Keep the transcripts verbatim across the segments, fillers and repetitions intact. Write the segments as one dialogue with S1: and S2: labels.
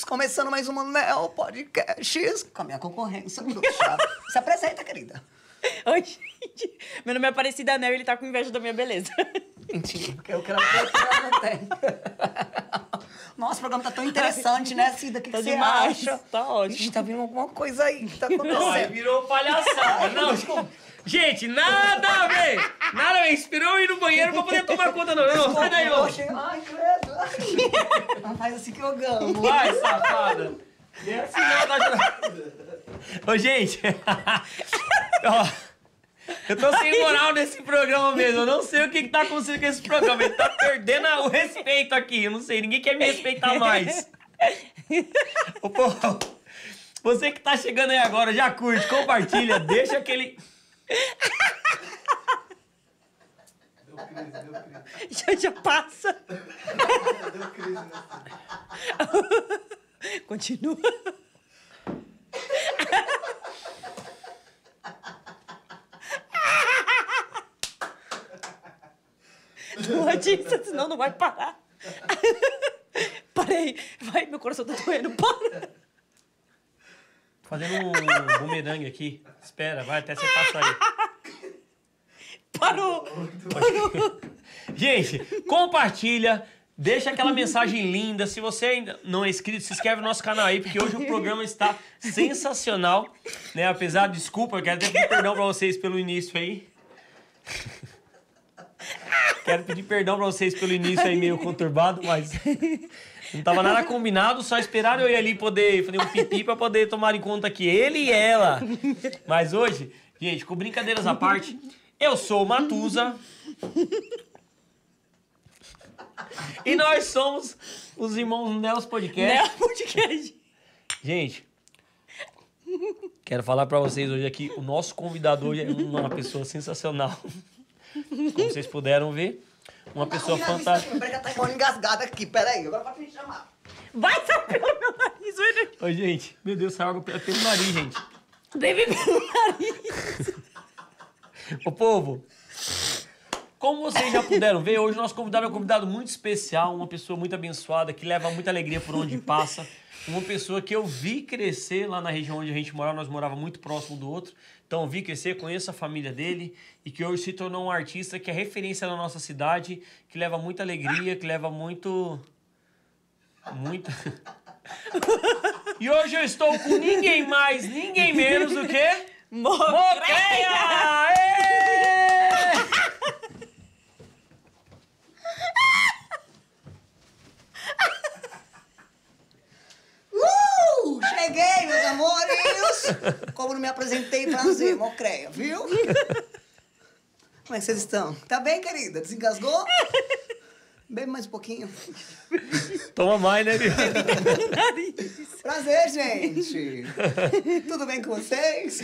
S1: Começando mais um Neo Podcast com a minha concorrência bruxa. Se apresenta, querida.
S2: Oi, gente. Meu nome é Aparecida Nel e ele tá com inveja da minha beleza.
S1: Mentira, porque eu quero ver que ela não tem. Nossa, o programa tá tão interessante, né, Cida? O que,
S2: Tá
S1: que você
S2: demais.
S1: acha?
S2: Tá ótimo.
S1: Ixi, tá vindo alguma coisa aí que tá acontecendo.
S3: Não, aí virou palhaçada. Não, gente, nada a ver. Nada a ver. Esperou eu ir no banheiro pra poder tomar conta. Não, não, sai daí, ô.
S1: Poxa, ai, credo. Não faz assim que eu gamo.
S3: Vai, safada. E é assim, não, tá... Ô, gente. Ó, eu tô sem moral nesse programa mesmo. Eu não sei o que, que tá acontecendo com esse programa. Ele tá perdendo o respeito aqui. Eu não sei, ninguém quer me respeitar mais. Ô, pô, você que tá chegando aí agora, já curte, compartilha, deixa aquele...
S4: Deu crise, deu crise.
S2: Já, já passa.
S4: Deu crise nessa.
S2: Continua. Não adianta, senão não vai parar. Parei. Vai, meu coração tá doendo. Para.
S3: Fazendo um bumerangue aqui. Espera, vai até você passar aí.
S2: Parou. Parou.
S3: Gente, compartilha, deixa aquela mensagem linda. Se você ainda não é inscrito, se inscreve no nosso canal aí, porque hoje o programa está sensacional, né? Apesar, desculpa, eu quero até pedir perdão pra vocês pelo início aí. Quero pedir perdão pra vocês pelo início aí meio conturbado, mas não tava nada combinado, só esperaram eu ir ali poder fazer um pipi pra poder tomar em conta que ele e ela. Mas hoje, gente, com brincadeiras à parte, eu sou o Matusa. E nós somos os irmãos Neos Podcast.
S2: Neo Podcast.
S3: Gente, quero falar pra vocês hoje aqui, o nosso convidado hoje é uma pessoa sensacional. Como vocês puderam ver, uma pessoa fantástica.
S1: Peraí, já tá igual engasgada aqui, peraí. Agora pode me chamar.
S2: Vai sair pelo meu nariz.
S3: Oi, gente. Meu Deus, saiu água pelo nariz, gente.
S2: Bebe pelo nariz.
S3: Ô, povo, como vocês já puderam ver, hoje nosso convidado é um convidado muito especial, uma pessoa muito abençoada, que leva muita alegria por onde passa. Uma pessoa que eu vi crescer lá na região onde a gente morava, nós morávamos muito próximo do outro. Então eu vi crescer, conheço a família dele e que hoje se tornou um artista que é referência na nossa cidade, que leva muita alegria, que leva muito... Muito... E hoje eu estou com ninguém mais, ninguém menos do que...
S2: Mocreia!
S3: Aê!
S1: Uh! Cheguei, meus amores! Como não me apresentei, prazer, Mocreia, viu? Como é que vocês estão? Tá bem, querida? Desengasgou? Bebe mais um pouquinho.
S3: Toma mais, né, Bia?
S1: Prazer, gente! Tudo bem com vocês?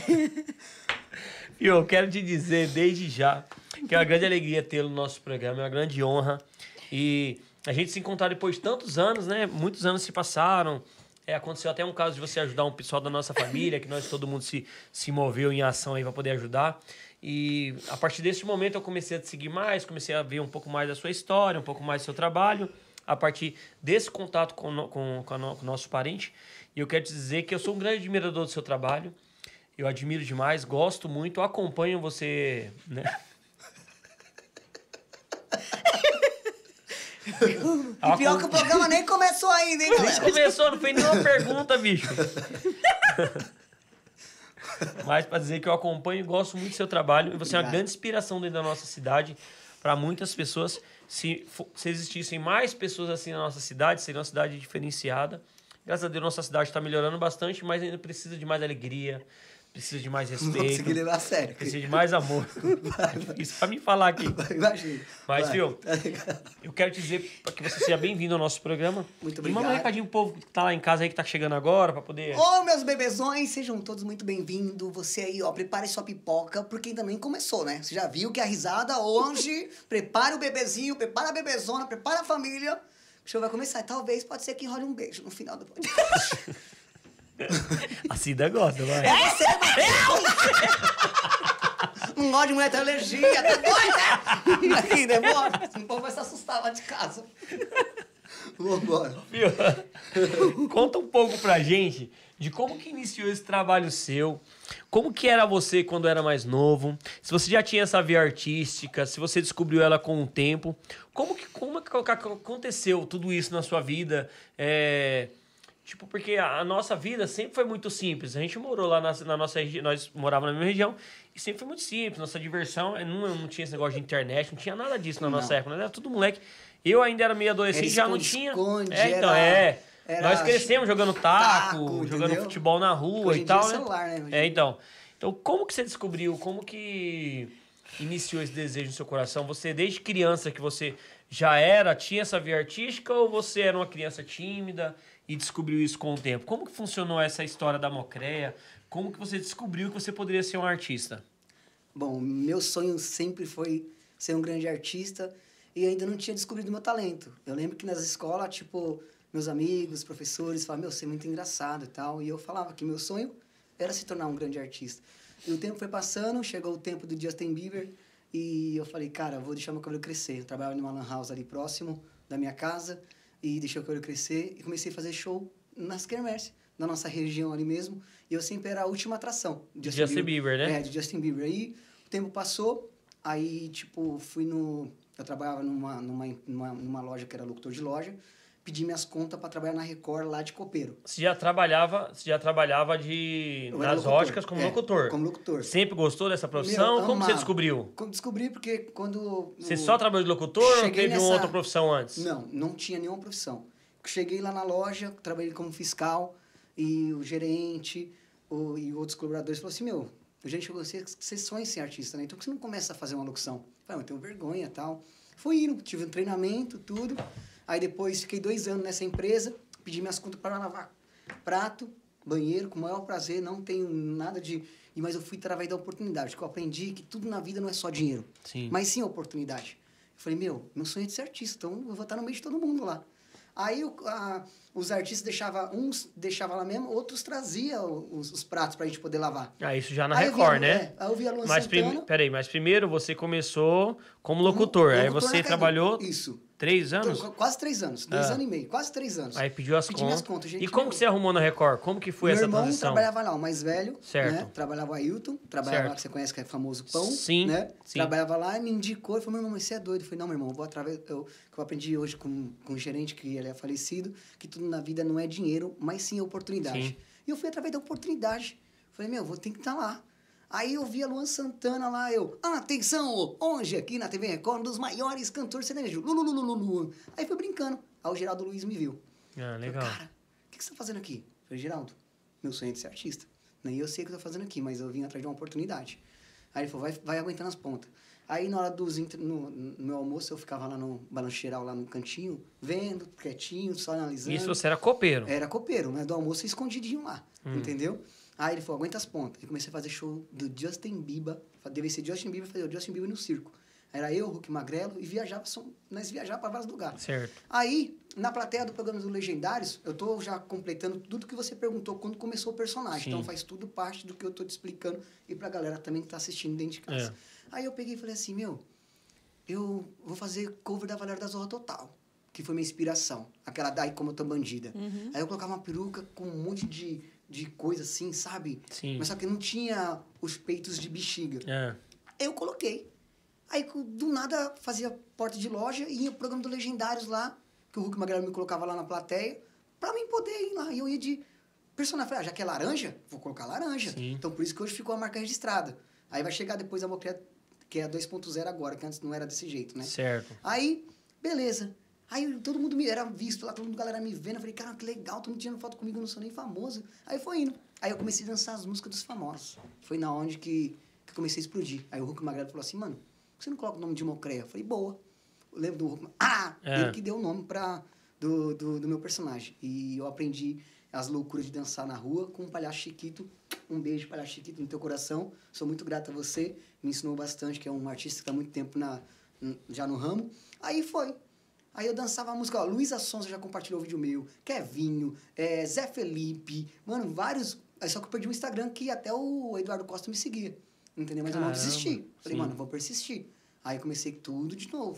S3: E eu quero te dizer, desde já, que é uma grande alegria tê-lo no nosso programa, é uma grande honra. E a gente se encontrar depois de tantos anos, né? Muitos anos se passaram. É, aconteceu até um caso de você ajudar um pessoal da nossa família, que nós, todo mundo se, se moveu em ação aí para poder ajudar. E a partir desse momento eu comecei a te seguir mais, comecei a ver um pouco mais da sua história, um pouco mais do seu trabalho, a partir desse contato com, com, com, no, com o nosso parente. E eu quero te dizer que eu sou um grande admirador do seu trabalho. Eu admiro demais, gosto muito, acompanho você, né?
S1: E pior que o programa nem começou ainda, hein,
S3: Nem
S1: galera?
S3: começou, não foi nenhuma pergunta, bicho. Mas para dizer que eu acompanho e gosto muito do seu trabalho. E você é uma grande inspiração dentro da nossa cidade para muitas pessoas. Se, se existissem mais pessoas assim na nossa cidade, seria uma cidade diferenciada. Graças a Deus, nossa cidade está melhorando bastante, mas ainda precisa de mais alegria, precisa de mais respeito.
S1: Não vou conseguir levar a sério.
S3: Precisa de mais amor.
S1: Vai, vai.
S3: Isso para me falar aqui.
S1: Imagina.
S3: Mas,
S1: Vai.
S3: viu,
S1: Tá ligado?
S3: eu quero te dizer para que você seja bem-vindo ao nosso programa.
S1: Muito
S3: E
S1: obrigado.
S3: manda um recadinho pro povo que tá lá em casa aí, que tá chegando agora, para poder...
S1: Ô, meus bebezões, sejam todos muito bem-vindos. Você aí, ó, prepare sua pipoca, porque também começou, né? Você já viu que a risada hoje, prepare o bebezinho, prepara a bebezona, prepara a família. O show vai começar. E talvez, pode ser que role um beijo no final do podcast.
S3: A Cida gosta, vai.
S1: É você, Matheus! Não gosta de mulher, tem alergia, tá doida? Aqui, demora. O povo vai se assustar lá de casa. Vambora.
S3: Fio, conta um pouco pra gente de como que iniciou esse trabalho seu, como que era você quando era mais novo, se você já tinha essa veia artística, se você descobriu ela com o tempo, como que, como que aconteceu tudo isso na sua vida? É, tipo, porque a, a nossa vida sempre foi muito simples, a gente morou lá na, na nossa região, nós morávamos na mesma região, e sempre foi muito simples, nossa diversão, não, não tinha esse negócio de internet, não tinha nada disso na
S1: Não.
S3: nossa época, nós era tudo moleque. Eu ainda era meio adolescente,
S1: Era
S3: já não
S1: esconde,
S3: tinha.
S1: esconde,
S3: é, então,
S1: era-
S3: é.
S1: era
S3: Nós crescemos jogando taco,
S1: taco,
S3: jogando
S1: entendeu?
S3: futebol na rua
S1: Hoje
S3: e
S1: em dia
S3: tal,
S1: é
S3: né?
S1: celular, né? Hoje-
S3: É, então. Então, como que você descobriu, como que iniciou esse desejo no seu coração? Você, desde criança, que você já era, tinha essa veia artística, ou você era uma criança tímida e descobriu isso com o tempo? Como que funcionou essa história da Mocreia? Como que você descobriu que você poderia ser um artista?
S1: Bom, meu sonho sempre foi ser um grande artista e ainda não tinha descobrido meu talento. Eu lembro que nas escolas, tipo, meus amigos, professores falavam, meu, você é muito engraçado e tal. E eu falava que meu sonho era se tornar um grande artista. E o tempo foi passando, chegou o tempo do Justin Bieber e eu falei, cara, vou deixar meu cabelo crescer. Eu trabalhava numa lan house ali próximo da minha casa e deixei o cabelo crescer e comecei a fazer show nas quermesses, na nossa região ali mesmo. E eu sempre era a última atração.
S3: Justin Bieber, né?
S1: É, de Justin Bieber. Aí o tempo passou, aí, tipo, fui no... Eu trabalhava numa, numa, numa, numa loja que era locutor de loja, pedi minhas contas para trabalhar na Record lá de Copeiro.
S3: Você já trabalhava, você já trabalhava de
S1: Eu era
S3: nas
S1: locutor.
S3: óticas como
S1: É,
S3: locutor.
S1: como locutor.
S3: Sempre gostou dessa profissão?
S1: Meu,
S3: Como você
S1: amava.
S3: descobriu?
S1: Como descobri porque quando...
S3: Você
S1: o-
S3: só trabalhou de locutor ou
S1: Cheguei
S3: teve uma
S1: nessa-
S3: outra profissão antes?
S1: Não, não tinha nenhuma profissão. Cheguei lá na loja, trabalhei como fiscal e o gerente o, e outros colaboradores falaram assim, meu, o gerente chegou, você, você sonha em ser artista, né? Então por que você não começa a fazer uma locução? Eu falei, eu tenho vergonha e tal. Fui indo, tive um treinamento, tudo. Aí depois fiquei dois anos nessa empresa, pedi minhas contas para lavar prato, banheiro, com o maior prazer, não tenho nada de... Mas eu fui através da oportunidade, que eu aprendi que tudo na vida não é só dinheiro,
S3: Sim.
S1: mas sim a oportunidade. Eu falei, meu, meu sonho é de ser artista, então eu vou estar no meio de todo mundo lá. Aí o, a, os artistas deixavam, uns deixavam lá mesmo, outros traziam os, os pratos pra gente poder lavar.
S3: Ah, isso já na
S1: Aí eu vi a
S3: Record,
S1: Lu-
S3: né?
S1: é, aí eu vi a Luan
S3: Mas,
S1: Santana.
S3: prime... Peraí, mas primeiro você começou como locutor. Aí
S1: locutor
S3: você
S1: na
S3: trabalhou
S1: Canon. Isso.
S3: três anos?
S1: Então, quase três anos. Dois
S3: Ah.
S1: anos e meio. Quase três anos.
S3: Aí pediu as
S1: Pedi
S3: contas.
S1: minhas contas, gente,
S3: E como
S1: meu-
S3: que você arrumou na Record? Como que foi
S1: Meu
S3: essa
S1: irmão
S3: transição?
S1: trabalhava lá, o mais velho.
S3: Certo.
S1: Né? Trabalhava o Ailton. Trabalhava
S3: Certo.
S1: lá, que você conhece, que é famoso Pão.
S3: Sim,
S1: Né?
S3: sim.
S1: Trabalhava lá e me indicou. Ele falou, meu irmão, você é doido. Eu falei, não, meu irmão, eu vou através... Eu, que eu aprendi hoje com, com um gerente, que ele é falecido, que tudo na vida não é dinheiro, mas sim oportunidade.
S3: Sim.
S1: E eu fui através da oportunidade. Falei, meu, vou ter que estar lá. Aí eu vi a Luan Santana lá, eu, atenção, hoje aqui na T V Record, um dos maiores cantores sertanejos, Lululululu. Aí fui brincando. Aí o Geraldo Luiz me viu.
S3: Ah,
S1: Falei,
S3: legal.
S1: cara, o que, que você tá fazendo aqui? Eu falei, Geraldo, meu sonho é de ser artista. Nem eu sei o que eu tô fazendo aqui, mas eu vim atrás de uma oportunidade. Aí ele falou, vai, vai aguentando as pontas. Aí na hora dos, inter- no, no meu almoço, eu ficava lá no balançeiral, lá no cantinho, vendo, quietinho, só analisando.
S3: Isso você era copeiro.
S1: Era copeiro, né? Do almoço escondidinho lá, entendeu? Aí ele falou, aguenta as pontas. E comecei a fazer show do Justin Bieber. Deve ser Justin Bieber, fazer o Justin Bieber no circo. Era eu, Hulk Magrelo, e viajava, só- nós viajava para vários lugares.
S3: Certo.
S1: Aí, na plateia do programa dos Legendários, eu tô já completando tudo que você perguntou quando começou o personagem.
S3: Sim.
S1: Então faz tudo parte do que eu tô te explicando e pra galera também que tá assistindo dentro de casa.
S3: É.
S1: Aí eu peguei e falei assim, meu, eu vou fazer cover da Valéria da Zorra Total, que foi minha inspiração. Aquela Daí Como Eu Tô Bandida. Aí eu colocava uma peruca com um monte de, de coisa assim, sabe?
S3: Sim.
S1: Mas só que não tinha os peitos de bexiga.
S3: É.
S1: Eu coloquei. Aí, do nada, fazia porta de loja e ia pro programa do Legendários lá, que o Hulk Magrelo me colocava lá na plateia, pra mim poder ir lá. E eu ia de personagem. Falei, ah, já que é laranja, vou colocar laranja.
S3: Sim.
S1: Então, por isso que hoje ficou a marca registrada. Aí vai chegar depois a Mocreia, que é a dois ponto zero agora, que antes não era desse jeito, né?
S3: Certo.
S1: Aí, beleza. Aí todo mundo me era visto lá, todo mundo, galera me vendo. Eu falei, cara, que legal, todo mundo tirando foto comigo, eu não sou nem famoso. Aí foi indo. Aí eu comecei a dançar as músicas dos famosos. Foi na onde que, que eu comecei a explodir. Aí o Hulk Magrelo falou assim, mano, por que você não coloca o nome de Mocreia? Eu falei, boa. Eu lembro do Hulk. Ah!
S3: É.
S1: Ele que deu o nome pra, do, do, do meu personagem. E eu aprendi as loucuras de dançar na rua com o Palhaço Chiquito. Um beijo, Palhaço Chiquito, no teu coração. Sou muito grato a você. Me ensinou bastante, que é um artista que está há muito tempo na, já no ramo. Aí foi. Aí eu dançava a música, ó, Luísa Sonza já compartilhou o vídeo meu, Kevinho, é, Zé Felipe, mano, vários. Aí só que eu perdi o Instagram que até o Eduardo Costa me seguia, entendeu? Mas eu não
S3: Caramba,
S1: desisti. Falei,
S3: sim.
S1: mano, vou persistir. Aí comecei tudo de novo.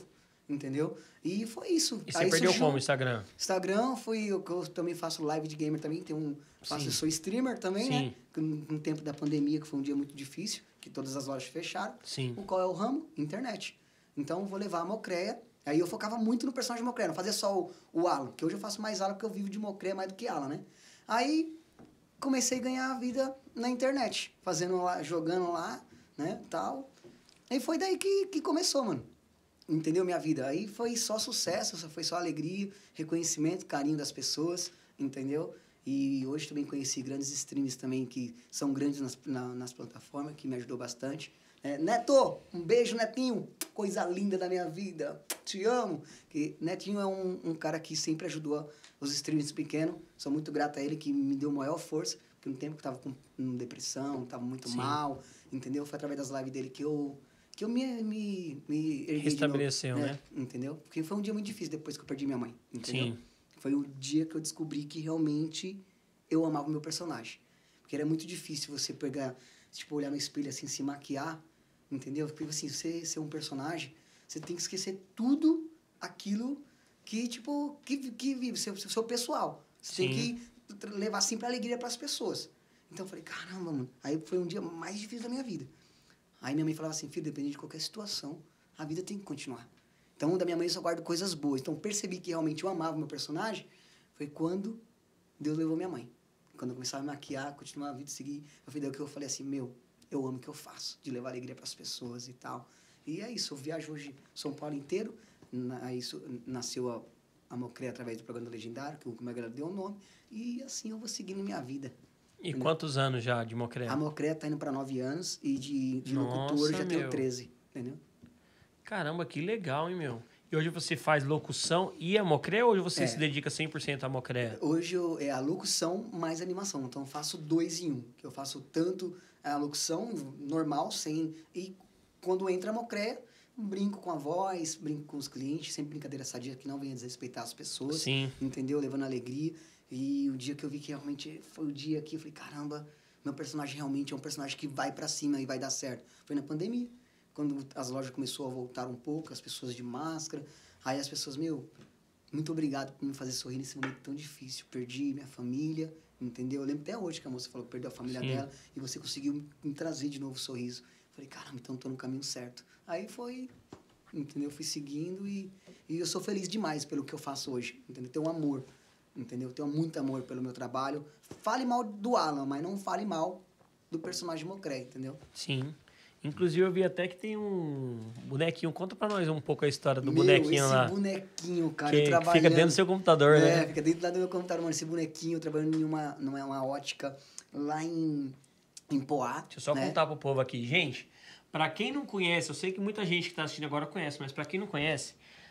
S1: entendeu? E foi isso.
S3: E você
S1: Aí
S3: perdeu
S1: surgiu-
S3: como, Instagram?
S1: Instagram, fui, eu, eu também faço live de gamer também, tem um, faço,
S3: Sim.
S1: eu sou streamer também,
S3: Sim.
S1: né? Com- No tempo da pandemia, que foi um dia muito difícil, que todas as lojas fecharam.
S3: Sim.
S1: O qual é o ramo? Internet. Então, eu vou levar a Mocreia. Aí eu focava muito no personagem de Mocreia, não fazia só o, o Alan, que hoje eu faço mais Alan porque eu vivo de Mocreia mais do que Alan, né? Aí, comecei a ganhar a vida na internet, fazendo lá, jogando lá, né, tal. Aí foi daí que, que começou, mano. Entendeu? Minha vida. Aí foi só sucesso, só foi só alegria, reconhecimento, carinho das pessoas, entendeu? E hoje também conheci grandes streams também que são grandes nas, na- nas plataformas, que me ajudou bastante. É, Neto, um beijo, Netinho. Coisa linda da minha vida. Te amo. Que Netinho é um, um cara que sempre ajudou os streams pequenos. Sou muito grato a ele, que me deu maior força. Porque no tempo que eu tava com com depressão, tava muito
S3: Sim.
S1: mal, entendeu? Foi através das lives dele que eu, que eu me, me, me erguei de novo,
S3: Restabeleceu, né?
S1: Entendeu? Porque foi um dia muito difícil depois que eu perdi minha mãe, entendeu?
S3: Sim.
S1: Foi o dia que eu descobri que realmente eu amava o meu personagem. Porque era muito difícil você pegar, tipo, olhar no espelho assim, se maquiar, entendeu? Porque assim, você ser um personagem, você tem que esquecer tudo aquilo que, tipo, que, que vive, seu, seu pessoal. Você
S3: Sim.
S1: tem que tra- levar sempre alegria para as pessoas. Então eu falei, caramba, mano. Aí foi um dia mais difícil da minha vida. Aí minha mãe falava assim, filho, dependendo de qualquer situação, a vida tem que continuar. Então, da minha mãe eu só guardo coisas boas. Então, percebi que realmente eu amava o meu personagem foi quando Deus levou minha mãe. Quando eu começava a me maquiar, continuar a vida, seguir, eu falei, daí que eu falei assim, meu, eu amo o que eu faço, de levar alegria para as pessoas e tal. E é isso, eu viajo hoje São Paulo inteiro, na, isso, nasceu a, a Mocreia através do programa do Legendário, que o Mega deu o nome, e assim eu vou seguindo minha vida.
S3: E quantos anos já de Mocreia?
S1: A Mocreia tá indo para nove anos e de, de
S3: Nossa,
S1: locutor já
S3: meu.
S1: tenho treze, entendeu?
S3: Caramba, que legal, hein, meu? E hoje você faz locução e a Mocreia ou hoje você
S1: É.
S3: se dedica cem por cento à Mocreia?
S1: Hoje eu, é a locução mais animação, então eu faço dois em um. Que eu faço tanto a locução normal, sem... E quando entra a Mocreia, brinco com a voz, brinco com os clientes, sempre brincadeira sadia que não venha desrespeitar as pessoas.
S3: Sim.
S1: Entendeu? Levando alegria. E o dia que eu vi que realmente foi o dia que eu falei, caramba, meu personagem realmente é um personagem que vai pra cima e vai dar certo. Foi na pandemia, quando as lojas começou a voltar um pouco, as pessoas de máscara. Aí as pessoas, meu, muito obrigado por me fazer sorrir nesse momento tão difícil. Perdi minha família, entendeu? Eu lembro até hoje que a moça falou que perdeu a família
S3: Sim.
S1: dela e você conseguiu me trazer de novo o sorriso. Falei, caramba, então tô no caminho certo. Aí foi, entendeu? Fui seguindo e, e eu sou feliz demais pelo que eu faço hoje, entendeu? Tenho um amor, entendeu? Tenho muito amor pelo meu trabalho. Fale mal do Alan, mas não fale mal do personagem Mocreia, entendeu?
S3: Sim. Inclusive, eu vi até que tem um bonequinho. Conta pra nós um pouco a história do
S1: Meu,
S3: bonequinho
S1: esse
S3: lá.
S1: bonequinho, cara,
S3: que,
S1: eu
S3: que
S1: trabalhando...
S3: fica dentro do seu computador,
S1: é,
S3: né?
S1: fica dentro lá do meu computador, mano. Esse bonequinho, trabalhando em uma, não é uma ótica lá em, em Poá.
S3: Deixa eu só
S1: né?
S3: contar pro povo aqui. Gente, pra quem não conhece, eu sei que muita gente que tá assistindo agora conhece, mas pra quem não conhece,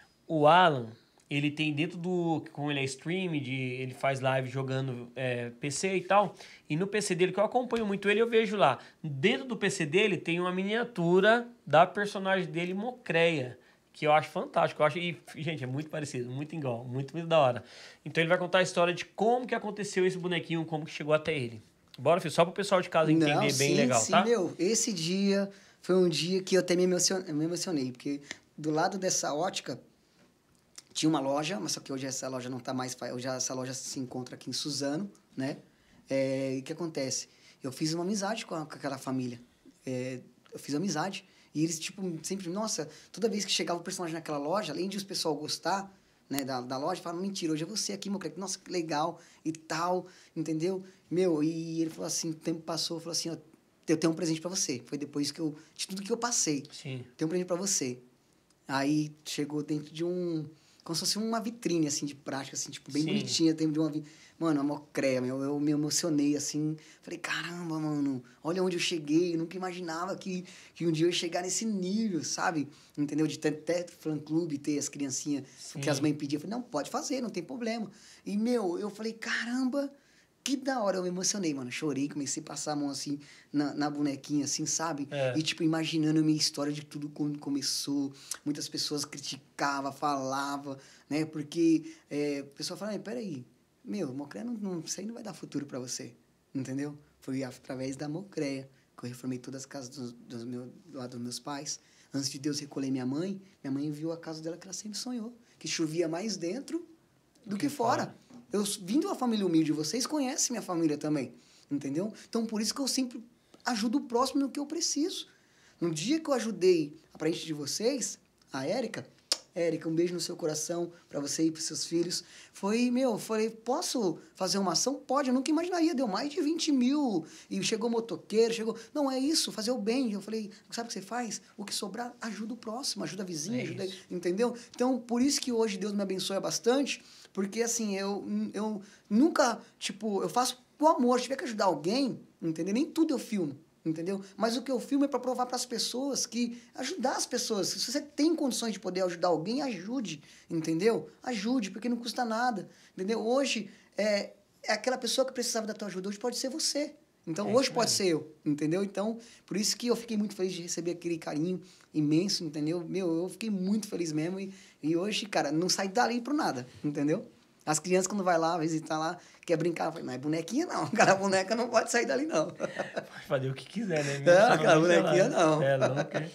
S3: o Alan, ele tem dentro do... Como ele é stream, de, ele faz live jogando é, P C e tal. E no P C dele, que eu acompanho muito ele, eu vejo lá. Dentro do P C dele tem uma miniatura da personagem dele, Mocreia. Que eu acho fantástico. Eu acho, e, gente, é muito parecido, muito igual, muito, muito da hora. Então ele vai contar a história de como que aconteceu esse bonequinho, como que chegou até ele. Bora, filho, só pro pessoal de casa entender
S1: Não,
S3: bem
S1: sim,
S3: legal,
S1: sim,
S3: tá?
S1: meu, esse dia foi um dia que eu até me emocionei, me emocionei, porque do lado dessa ótica tinha uma loja, mas só que hoje essa loja não tá mais, hoje essa loja se encontra aqui em Suzano, né? É, e o que acontece? Eu fiz uma amizade com, a, com aquela família. É, eu fiz amizade. E eles, tipo, sempre... Nossa, toda vez que chegava o personagem naquela loja, além de os pessoal gostar, né, da, da loja, falavam, mentira, hoje é você aqui, meu cara. Nossa, que legal e tal, entendeu? Meu, e ele falou assim, o tempo passou, falou assim, ó, eu tenho um presente pra você. Foi depois que eu... De tudo que eu passei.
S3: Sim.
S1: Tenho um presente pra você. Aí chegou dentro de um... Como se fosse uma vitrine, assim, de prática, assim, tipo, bem
S3: Sim.
S1: bonitinha. Dentro de uma... vi- Mano, a Mocreia, meu, eu me emocionei, assim. Falei, caramba, mano, olha onde eu cheguei. Eu nunca imaginava que, que um dia eu ia chegar nesse nível, sabe? Entendeu? De ter até fã-clube, ter as criancinhas,
S3: Sim.
S1: que as mães pediam. Eu falei, não, pode fazer, não tem problema. E, meu, eu falei, caramba... Que da hora, eu me emocionei, mano. Chorei, comecei a passar a mão assim na, na bonequinha, assim, sabe?
S3: É.
S1: E, tipo, imaginando a minha história de tudo quando começou. Muitas pessoas criticavam, falavam, né? Porque é, o pessoal fala, peraí, meu, Mocreia, não, não, isso aí não vai dar futuro pra você, entendeu? Foi através da Mocreia que eu reformei todas as casas dos, dos meu, do lado dos meus pais. Antes de Deus recolher minha mãe, minha mãe viu a casa dela que ela sempre sonhou. Que chovia mais dentro do que fora. Eu vim de uma família humilde, vocês conhecem minha família também, entendeu? Então, por isso que eu sempre ajudo o próximo no que eu preciso. No dia que eu ajudei a parente de vocês, a Érica, Érica, um beijo no seu coração para você e para seus filhos. Foi, meu, eu falei, posso fazer uma ação? Pode, eu nunca imaginaria, deu mais de vinte mil. E chegou motoqueiro, chegou... Não, é isso, fazer o bem. Eu falei, sabe o que você faz? O que sobrar, ajuda o próximo, ajuda a vizinha, é ajuda... Isso. Entendeu? Então, por isso que hoje Deus me abençoa bastante, porque, assim, eu, eu nunca, tipo, eu faço com amor. Se tiver que ajudar alguém, entendeu? Nem tudo eu filmo. Entendeu? Mas o que eu filmo é para provar para as pessoas que... Ajudar as pessoas. Se você tem condições de poder ajudar alguém, ajude. Entendeu? Ajude, porque não custa nada. Entendeu? Hoje, é, é aquela pessoa que precisava da tua ajuda. Hoje pode ser você. Então, é hoje pode ser eu. Entendeu? Então, por isso que eu fiquei muito feliz de receber aquele carinho imenso, entendeu? Meu, eu fiquei muito feliz mesmo. E, e hoje, cara, não sai dali pro nada. Entendeu? As crianças, quando vai lá, visitar lá, quer brincar, fala, não é bonequinha, não. Aquela boneca não pode sair dali, não.
S3: Pode fazer o que quiser, né?
S1: Não, aquela bonequinha, não.
S3: É, louca.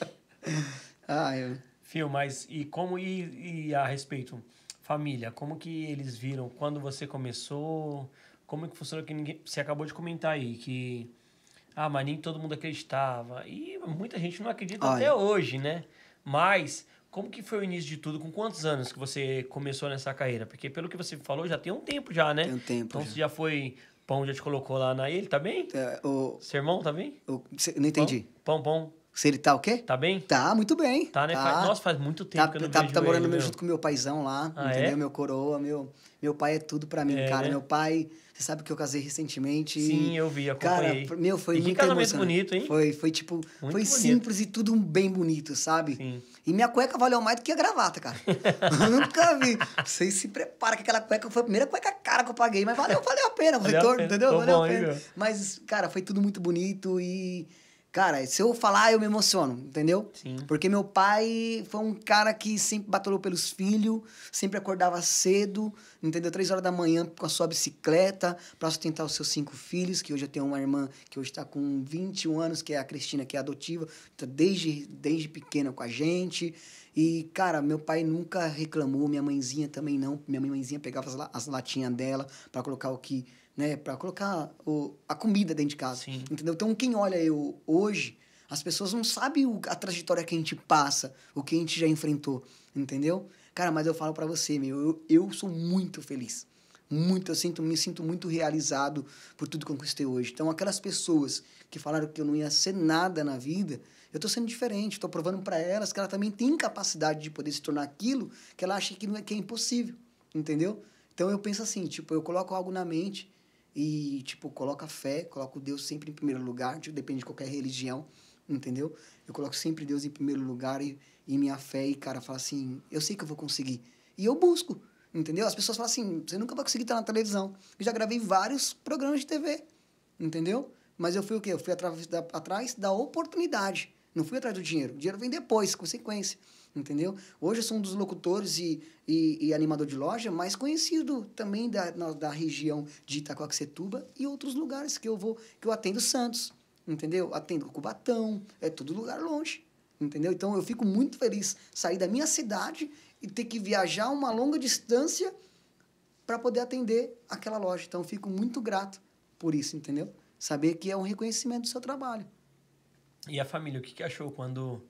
S1: Ah, eu...
S3: Fio, mas e como e, e a respeito, família, como que eles viram quando você começou? Como que funcionou? Que ninguém, você acabou de comentar aí que... Ah, mas nem todo mundo acreditava. E muita gente não acredita Olha. até hoje, né? Mas... Como que foi o início de tudo? Com quantos anos que você começou nessa carreira? Porque pelo que você falou, já tem um tempo já, né?
S1: Tem um tempo
S3: Então
S1: já.
S3: você já foi... Pão já te colocou lá na... Ele tá bem?
S1: É, o...
S3: Seu irmão tá bem?
S1: O... Cê... Não entendi.
S3: Pão, pão.
S1: Se ele tá o quê?
S3: Tá bem?
S1: Tá, muito bem.
S3: Tá, né?
S1: Tá.
S3: Faz... Nossa, faz muito tempo
S1: tá,
S3: que eu não
S1: tá,
S3: vejo
S1: Tá morando
S3: ele,
S1: meu,
S3: meu.
S1: junto com meu paizão lá,
S3: Ah,
S1: entendeu?
S3: É?
S1: Meu coroa, meu... Meu pai é tudo pra mim,
S3: É,
S1: cara.
S3: né?
S1: Meu pai... Você sabe que eu casei recentemente.
S3: Sim, eu vi, acompanhei.
S1: Cara, meu, foi
S3: e
S1: muito
S3: que casamento
S1: emocionante.
S3: bonito, hein?
S1: Foi, foi tipo...
S3: Muito
S1: foi
S3: bonito.
S1: simples e tudo bem bonito, sabe?
S3: Sim.
S1: E minha cueca valeu mais do que a gravata, cara. Eu nunca vi. Vocês se preparam que aquela cueca foi a primeira cueca cara que eu paguei, mas valeu, valeu a pena o
S3: Valeu a
S1: retorno,
S3: pena.
S1: entendeu?
S3: Tô
S1: Valeu
S3: bom,
S1: a
S3: hein,
S1: pena.
S3: meu?
S1: Mas, cara, foi tudo muito bonito e... Cara, se eu falar, eu me emociono, entendeu?
S3: Sim.
S1: Porque meu pai foi um cara que sempre batalhou pelos filhos, sempre acordava cedo, entendeu? Três horas da manhã com a sua bicicleta para sustentar os seus cinco filhos, que hoje eu tenho uma irmã que hoje está com vinte e um anos, que é a Cristina, que é adotiva, tá desde, desde pequena com a gente. E, cara, meu pai nunca reclamou, minha mãezinha também não. Minha mãezinha pegava as, la- as latinhas dela para colocar o que... né, para colocar o, a comida dentro de casa,
S3: Sim.
S1: entendeu? Então, quem olha eu hoje, as pessoas não sabem o, a trajetória que a gente passa, o que a gente já enfrentou, entendeu? Cara, mas eu falo pra você, meu, eu, eu sou muito feliz, muito, eu sinto, me sinto muito realizado por tudo que eu conquistei hoje. Então, aquelas pessoas que falaram que eu não ia ser nada na vida, eu tô sendo diferente, tô provando pra elas que ela também tem capacidade de poder se tornar aquilo que ela acha que, não é, que é impossível, entendeu? Então, eu penso assim, tipo, eu coloco algo na mente e, tipo, coloco a fé, coloco Deus sempre em primeiro lugar, tipo, depende de qualquer religião, entendeu? Eu coloco sempre Deus em primeiro lugar e, e minha fé e, cara, fala assim, eu sei que eu vou conseguir. E eu busco, entendeu? As pessoas falam assim, você nunca vai conseguir estar na televisão. Eu já gravei vários programas de T V, entendeu? Mas eu fui o quê? Eu fui atrás da, atrás da oportunidade. Não fui atrás do dinheiro. O dinheiro vem depois, consequência. Entendeu? Hoje eu sou um dos locutores e, e, e animador de loja mais conhecido também da, na, da região de Itacoaxetuba e outros lugares que eu vou, que eu atendo Santos, entendeu? Atendo Cubatão, é todo lugar longe, entendeu? Então eu fico muito feliz sair da minha cidade e ter que viajar uma longa distância para poder atender aquela loja. Então eu fico muito grato por isso, entendeu? Saber que é um reconhecimento do seu trabalho.
S3: E a família, o que, que achou quando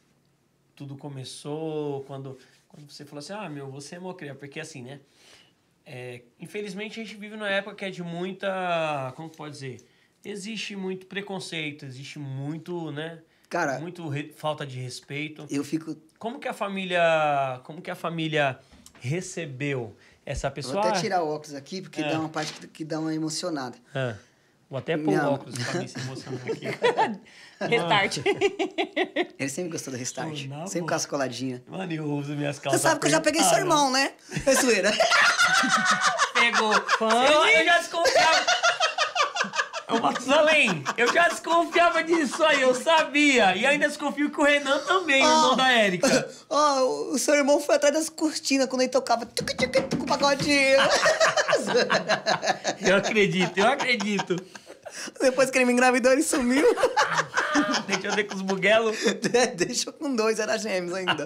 S3: tudo começou, quando, quando você falou assim, ah, meu, você é mocria, porque assim, né, é, infelizmente a gente vive numa época que é de muita, como pode dizer, existe muito preconceito, existe muito, né,
S1: cara,
S3: muito re, falta de respeito.
S1: Eu fico...
S3: Como que a família, como que a família recebeu essa pessoa?
S1: Vou até tirar o óculos aqui, porque
S3: é.
S1: dá uma parte que, que dá uma emocionada.
S3: Ah. Vou até pôr
S1: Minha...
S3: o óculos pra mim se emocionar aqui.
S2: Restart.
S1: Ele sempre gostou do restart.
S3: Não,
S1: sempre
S3: pô.
S1: com as coladinhas.
S3: Mano, eu uso minhas calças.
S1: Você sabe que eu já peguei seu irmão, né? É zoeira.
S3: Pegou. Eu, eu já desconfiava. Ô, Matusalém, eu já desconfiava disso aí, eu sabia. E ainda desconfio que o Renan também, o irmão da Érica.
S1: Ó, oh, o seu irmão foi atrás das cortinas quando ele tocava tchuc, tchuc, com o pagodinho.
S3: Eu acredito, eu acredito.
S1: Depois que ele me engravidou, ele sumiu.
S3: Deixa eu ver com os buguelos.
S1: Deixou com dois, era gêmeos ainda.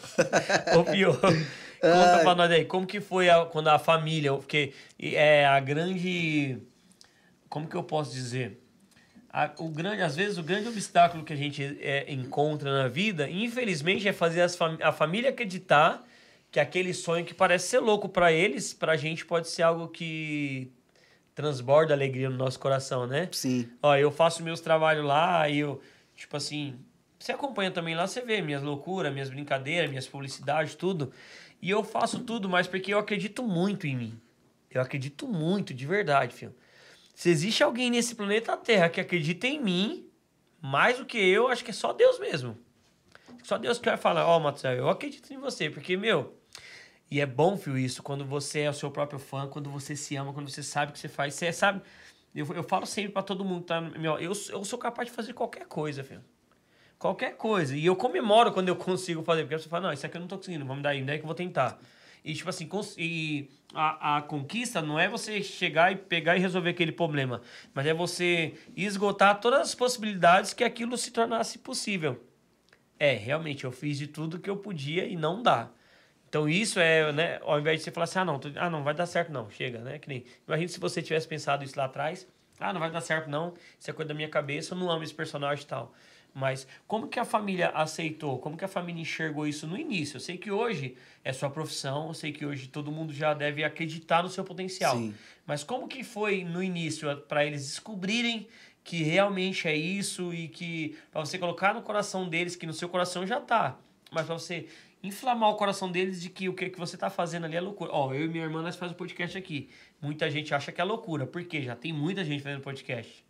S3: Ô, Pio, conta pra nós aí, como que foi a- quando a família, porque é a grande, como que eu posso dizer? A- o grande, às vezes o grande obstáculo que a gente é, encontra na vida, infelizmente, é fazer as fam- a família acreditar que aquele sonho que parece ser louco pra eles, pra gente pode ser algo que transborda alegria no nosso coração, né?
S1: Sim.
S3: Ó, eu faço meus trabalhos lá e eu, tipo assim, você acompanha também lá, você vê minhas loucuras, minhas brincadeiras, minhas publicidades, tudo. E eu faço tudo, mas porque eu acredito muito em mim. Eu acredito muito, de verdade, filho. Se existe alguém nesse planeta Terra que acredita em mim, mais do que eu, acho que é só Deus mesmo. Só Deus que vai falar, ó, oh, Matheus, eu acredito em você, porque, meu... E é bom, filho, isso, quando você é o seu próprio fã, quando você se ama, quando você sabe o que você faz. Você sabe... Eu, eu falo sempre pra todo mundo, tá? Meu, eu, eu sou capaz de fazer qualquer coisa, filho. Qualquer coisa. E eu comemoro quando eu consigo fazer. Porque você fala, não, isso aqui eu não tô conseguindo, vamos dar aí, daí que eu vou tentar. E, tipo assim, cons- e a, a conquista não é você chegar e pegar e resolver aquele problema. Mas é você esgotar todas as possibilidades que aquilo se tornasse possível. É, realmente, eu fiz de tudo que eu podia e não dá. Então isso é, né, ao invés de você falar assim, ah não, tu- ah, não vai dar certo não, chega, né? Que nem, imagina se você tivesse pensado isso lá atrás, ah, não vai dar certo não, isso é coisa da minha cabeça, eu não amo esse personagem e tal. Mas como que a família aceitou? Como que a família enxergou isso no início? Eu sei que hoje é sua profissão, eu sei que hoje todo mundo já deve acreditar no seu potencial.
S1: Sim.
S3: Mas como que foi no início para eles descobrirem que realmente é isso e que para você colocar no coração deles, que no seu coração já tá, mas para você inflamar o coração deles de que o que, que você tá fazendo ali é loucura. Ó, eu e minha irmã, nós fazemos podcast aqui. Muita gente acha que é loucura. Por quê? Já tem muita gente fazendo podcast.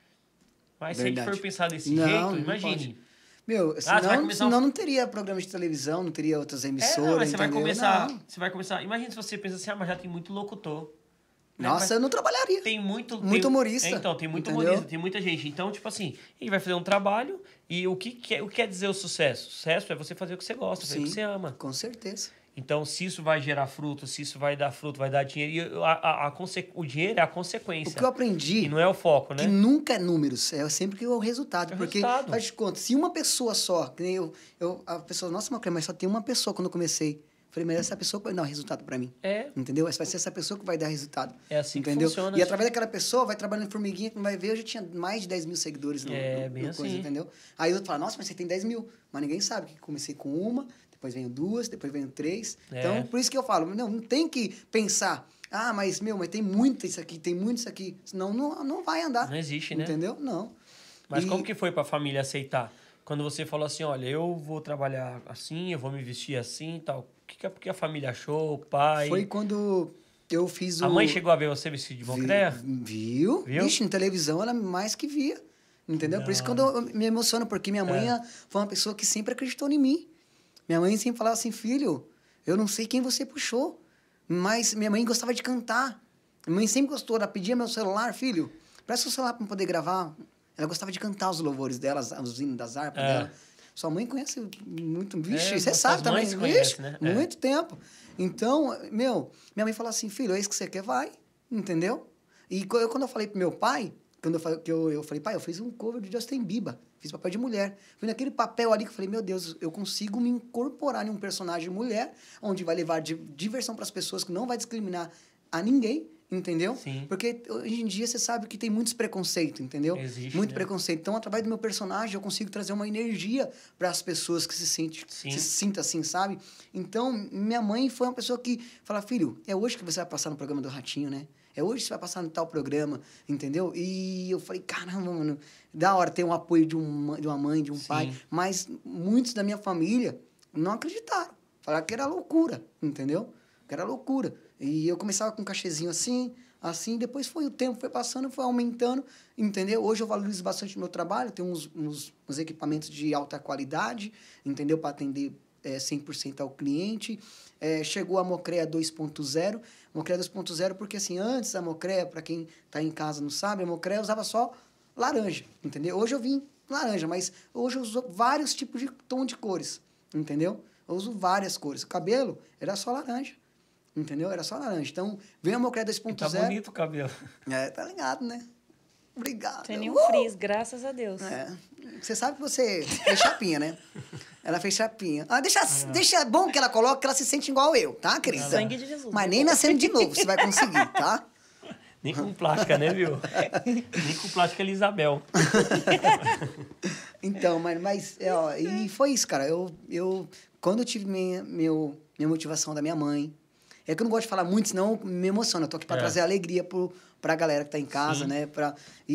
S3: Mas se a
S1: Verdade.
S3: gente for pensar desse
S1: Não,
S3: jeito,
S1: não
S3: imagine.
S1: pode. Meu,
S3: você vai
S1: senão,
S3: começar um-
S1: senão não teria programa de televisão, não teria outras
S3: É,
S1: emissoras,
S3: não, mas você vai
S1: entendeu?
S3: começar.
S1: Não.
S3: Você vai começar. Imagina se você pensa assim, ah, mas já tem muito locutor. Né?
S1: Nossa,
S3: Mas
S1: eu não trabalharia.
S3: tem muito.
S1: Muito
S3: tem-
S1: humorista,
S3: É, então, tem muito
S1: entendeu?
S3: humorista, tem muita gente. Então, tipo assim, a gente vai fazer um trabalho e o que, quer, o que quer dizer o sucesso? Sucesso é você fazer o que você gosta, fazer o que
S1: Sim.
S3: você ama.
S1: Com certeza.
S3: Então, se isso vai gerar fruto, se isso vai dar fruto, vai dar dinheiro. E a, a, a conse- o dinheiro é a
S1: O
S3: consequência.
S1: que eu aprendi
S3: E não é o foco, né?
S1: que nunca é números, é sempre que é o resultado.
S3: É o
S1: porque,
S3: resultado.
S1: faz de conta, se uma pessoa só, que nem eu, eu a pessoa, nossa, mas só tem uma pessoa quando eu comecei. Falei, mas essa pessoa vai dar resultado pra mim.
S3: É.
S1: Entendeu? Vai ser essa pessoa que vai dar resultado.
S3: É assim que
S1: entendeu?
S3: funciona.
S1: E através daquela pessoa, vai trabalhando em formiguinha, que não vai ver, eu já tinha mais de dez mil seguidores no,
S3: É,
S1: no,
S3: bem
S1: no coisa,
S3: assim.
S1: entendeu? Aí o outro fala, nossa, mas você tem dez mil. Mas ninguém sabe que comecei com uma, depois veio duas, depois veio três.
S3: É.
S1: Então, por isso que eu falo, não, não tem que pensar, ah, mas, meu, mas tem muito isso aqui, tem muito isso aqui. Senão não, não vai andar.
S3: Não existe, né?
S1: Entendeu? Não.
S3: Mas
S1: E-
S3: como que foi pra família aceitar? Quando você falou assim, olha, eu vou trabalhar assim, eu vou me vestir assim e tal. O que, que a- que a família achou? O pai?
S1: Foi quando eu fiz o...
S3: A mãe chegou a ver você vestido de
S1: Vi-
S3: Moncler?
S1: Viu?
S3: Viu?
S1: Vixe, na televisão ela mais que via. Entendeu? Por isso que quando eu me emociono, porque minha mãe
S3: É.
S1: foi uma pessoa que sempre acreditou em mim. Minha mãe sempre falava assim, filho, eu não sei quem você puxou, mas minha mãe gostava de cantar. Minha mãe sempre gostou, ela pedia meu celular, filho, presta o celular para eu poder gravar. Ela gostava de cantar os louvores dela, as- os hinos das harpas
S3: É.
S1: dela. Sua mãe conhece muito, vixe,
S3: É,
S1: você
S3: nossas
S1: sabe também,
S3: mães conhecem,
S1: vixe,
S3: né? É.
S1: muito tempo. Então, meu, minha mãe falou assim, filho, é isso que você quer, vai, entendeu? E co- eu, quando eu falei pro meu pai, quando eu falei, que eu, eu falei, pai, eu fiz um cover de Justin Bieber, fiz papel de mulher. Fui naquele papel ali que eu falei, meu Deus, eu consigo me incorporar em um personagem mulher, onde vai levar di- diversão para as pessoas, que não vai discriminar a ninguém, entendeu?
S3: Sim.
S1: Porque hoje em dia você sabe que tem muitos preconceitos, entendeu?
S3: Existe,
S1: Muito
S3: né?
S1: preconceito. Então, através do meu personagem, eu consigo trazer uma energia para as pessoas que se sentem,
S3: Sim.
S1: se sinta assim, sabe? Então, minha mãe foi uma pessoa que fala, filho, é hoje que você vai passar no programa do Ratinho, né? É hoje que você vai passar no tal programa, entendeu? E eu falei, caramba, mano, da hora ter um apoio de, um, de uma mãe, de um
S3: Sim.
S1: pai. Mas muitos da minha família não acreditaram. Falaram que era loucura, entendeu? Que era loucura. E eu começava com um cachezinho assim, assim, depois foi o tempo, foi passando, foi aumentando, entendeu? Hoje eu valorizo bastante o meu trabalho, tenho uns, uns, uns equipamentos de alta qualidade, entendeu? Para atender é, cem por cento ao cliente. É, chegou a Mocrea dois ponto zero. Mocrea dois ponto zero porque, assim, antes a Mocrea, para quem está em casa não sabe, a Mocrea usava só laranja, entendeu? Hoje eu vim laranja, mas hoje eu uso vários tipos de tom de cores, entendeu? Eu uso várias cores. O cabelo era só laranja, entendeu? Era só laranja. Então, veio a Mocrea dois ponto
S3: Tá
S1: zero.
S3: bonito o cabelo.
S1: É, tá ligado, né? Obrigado.
S2: Sem nenhum
S1: Uh!
S2: frizz, graças a Deus.
S1: É. Você sabe que você fez chapinha, né? Ela fez chapinha. Ah, deixa, deixa bom que ela coloque, que ela se sente igual eu, tá, querida?
S2: Sangue de Jesus.
S1: Mas nem nascendo de novo você vai conseguir, tá?
S3: Nem com plástica, né, viu? Nem com plástica Elisabel.
S1: Então, mas, mas é, ó, e foi isso, cara. Eu, eu, quando eu tive minha, meu, minha motivação da minha mãe, é que eu não gosto de falar muito, senão me emociona. Eu tô aqui pra
S3: É.
S1: trazer alegria pro, pra galera que tá em casa,
S3: Sim.
S1: né? Pra,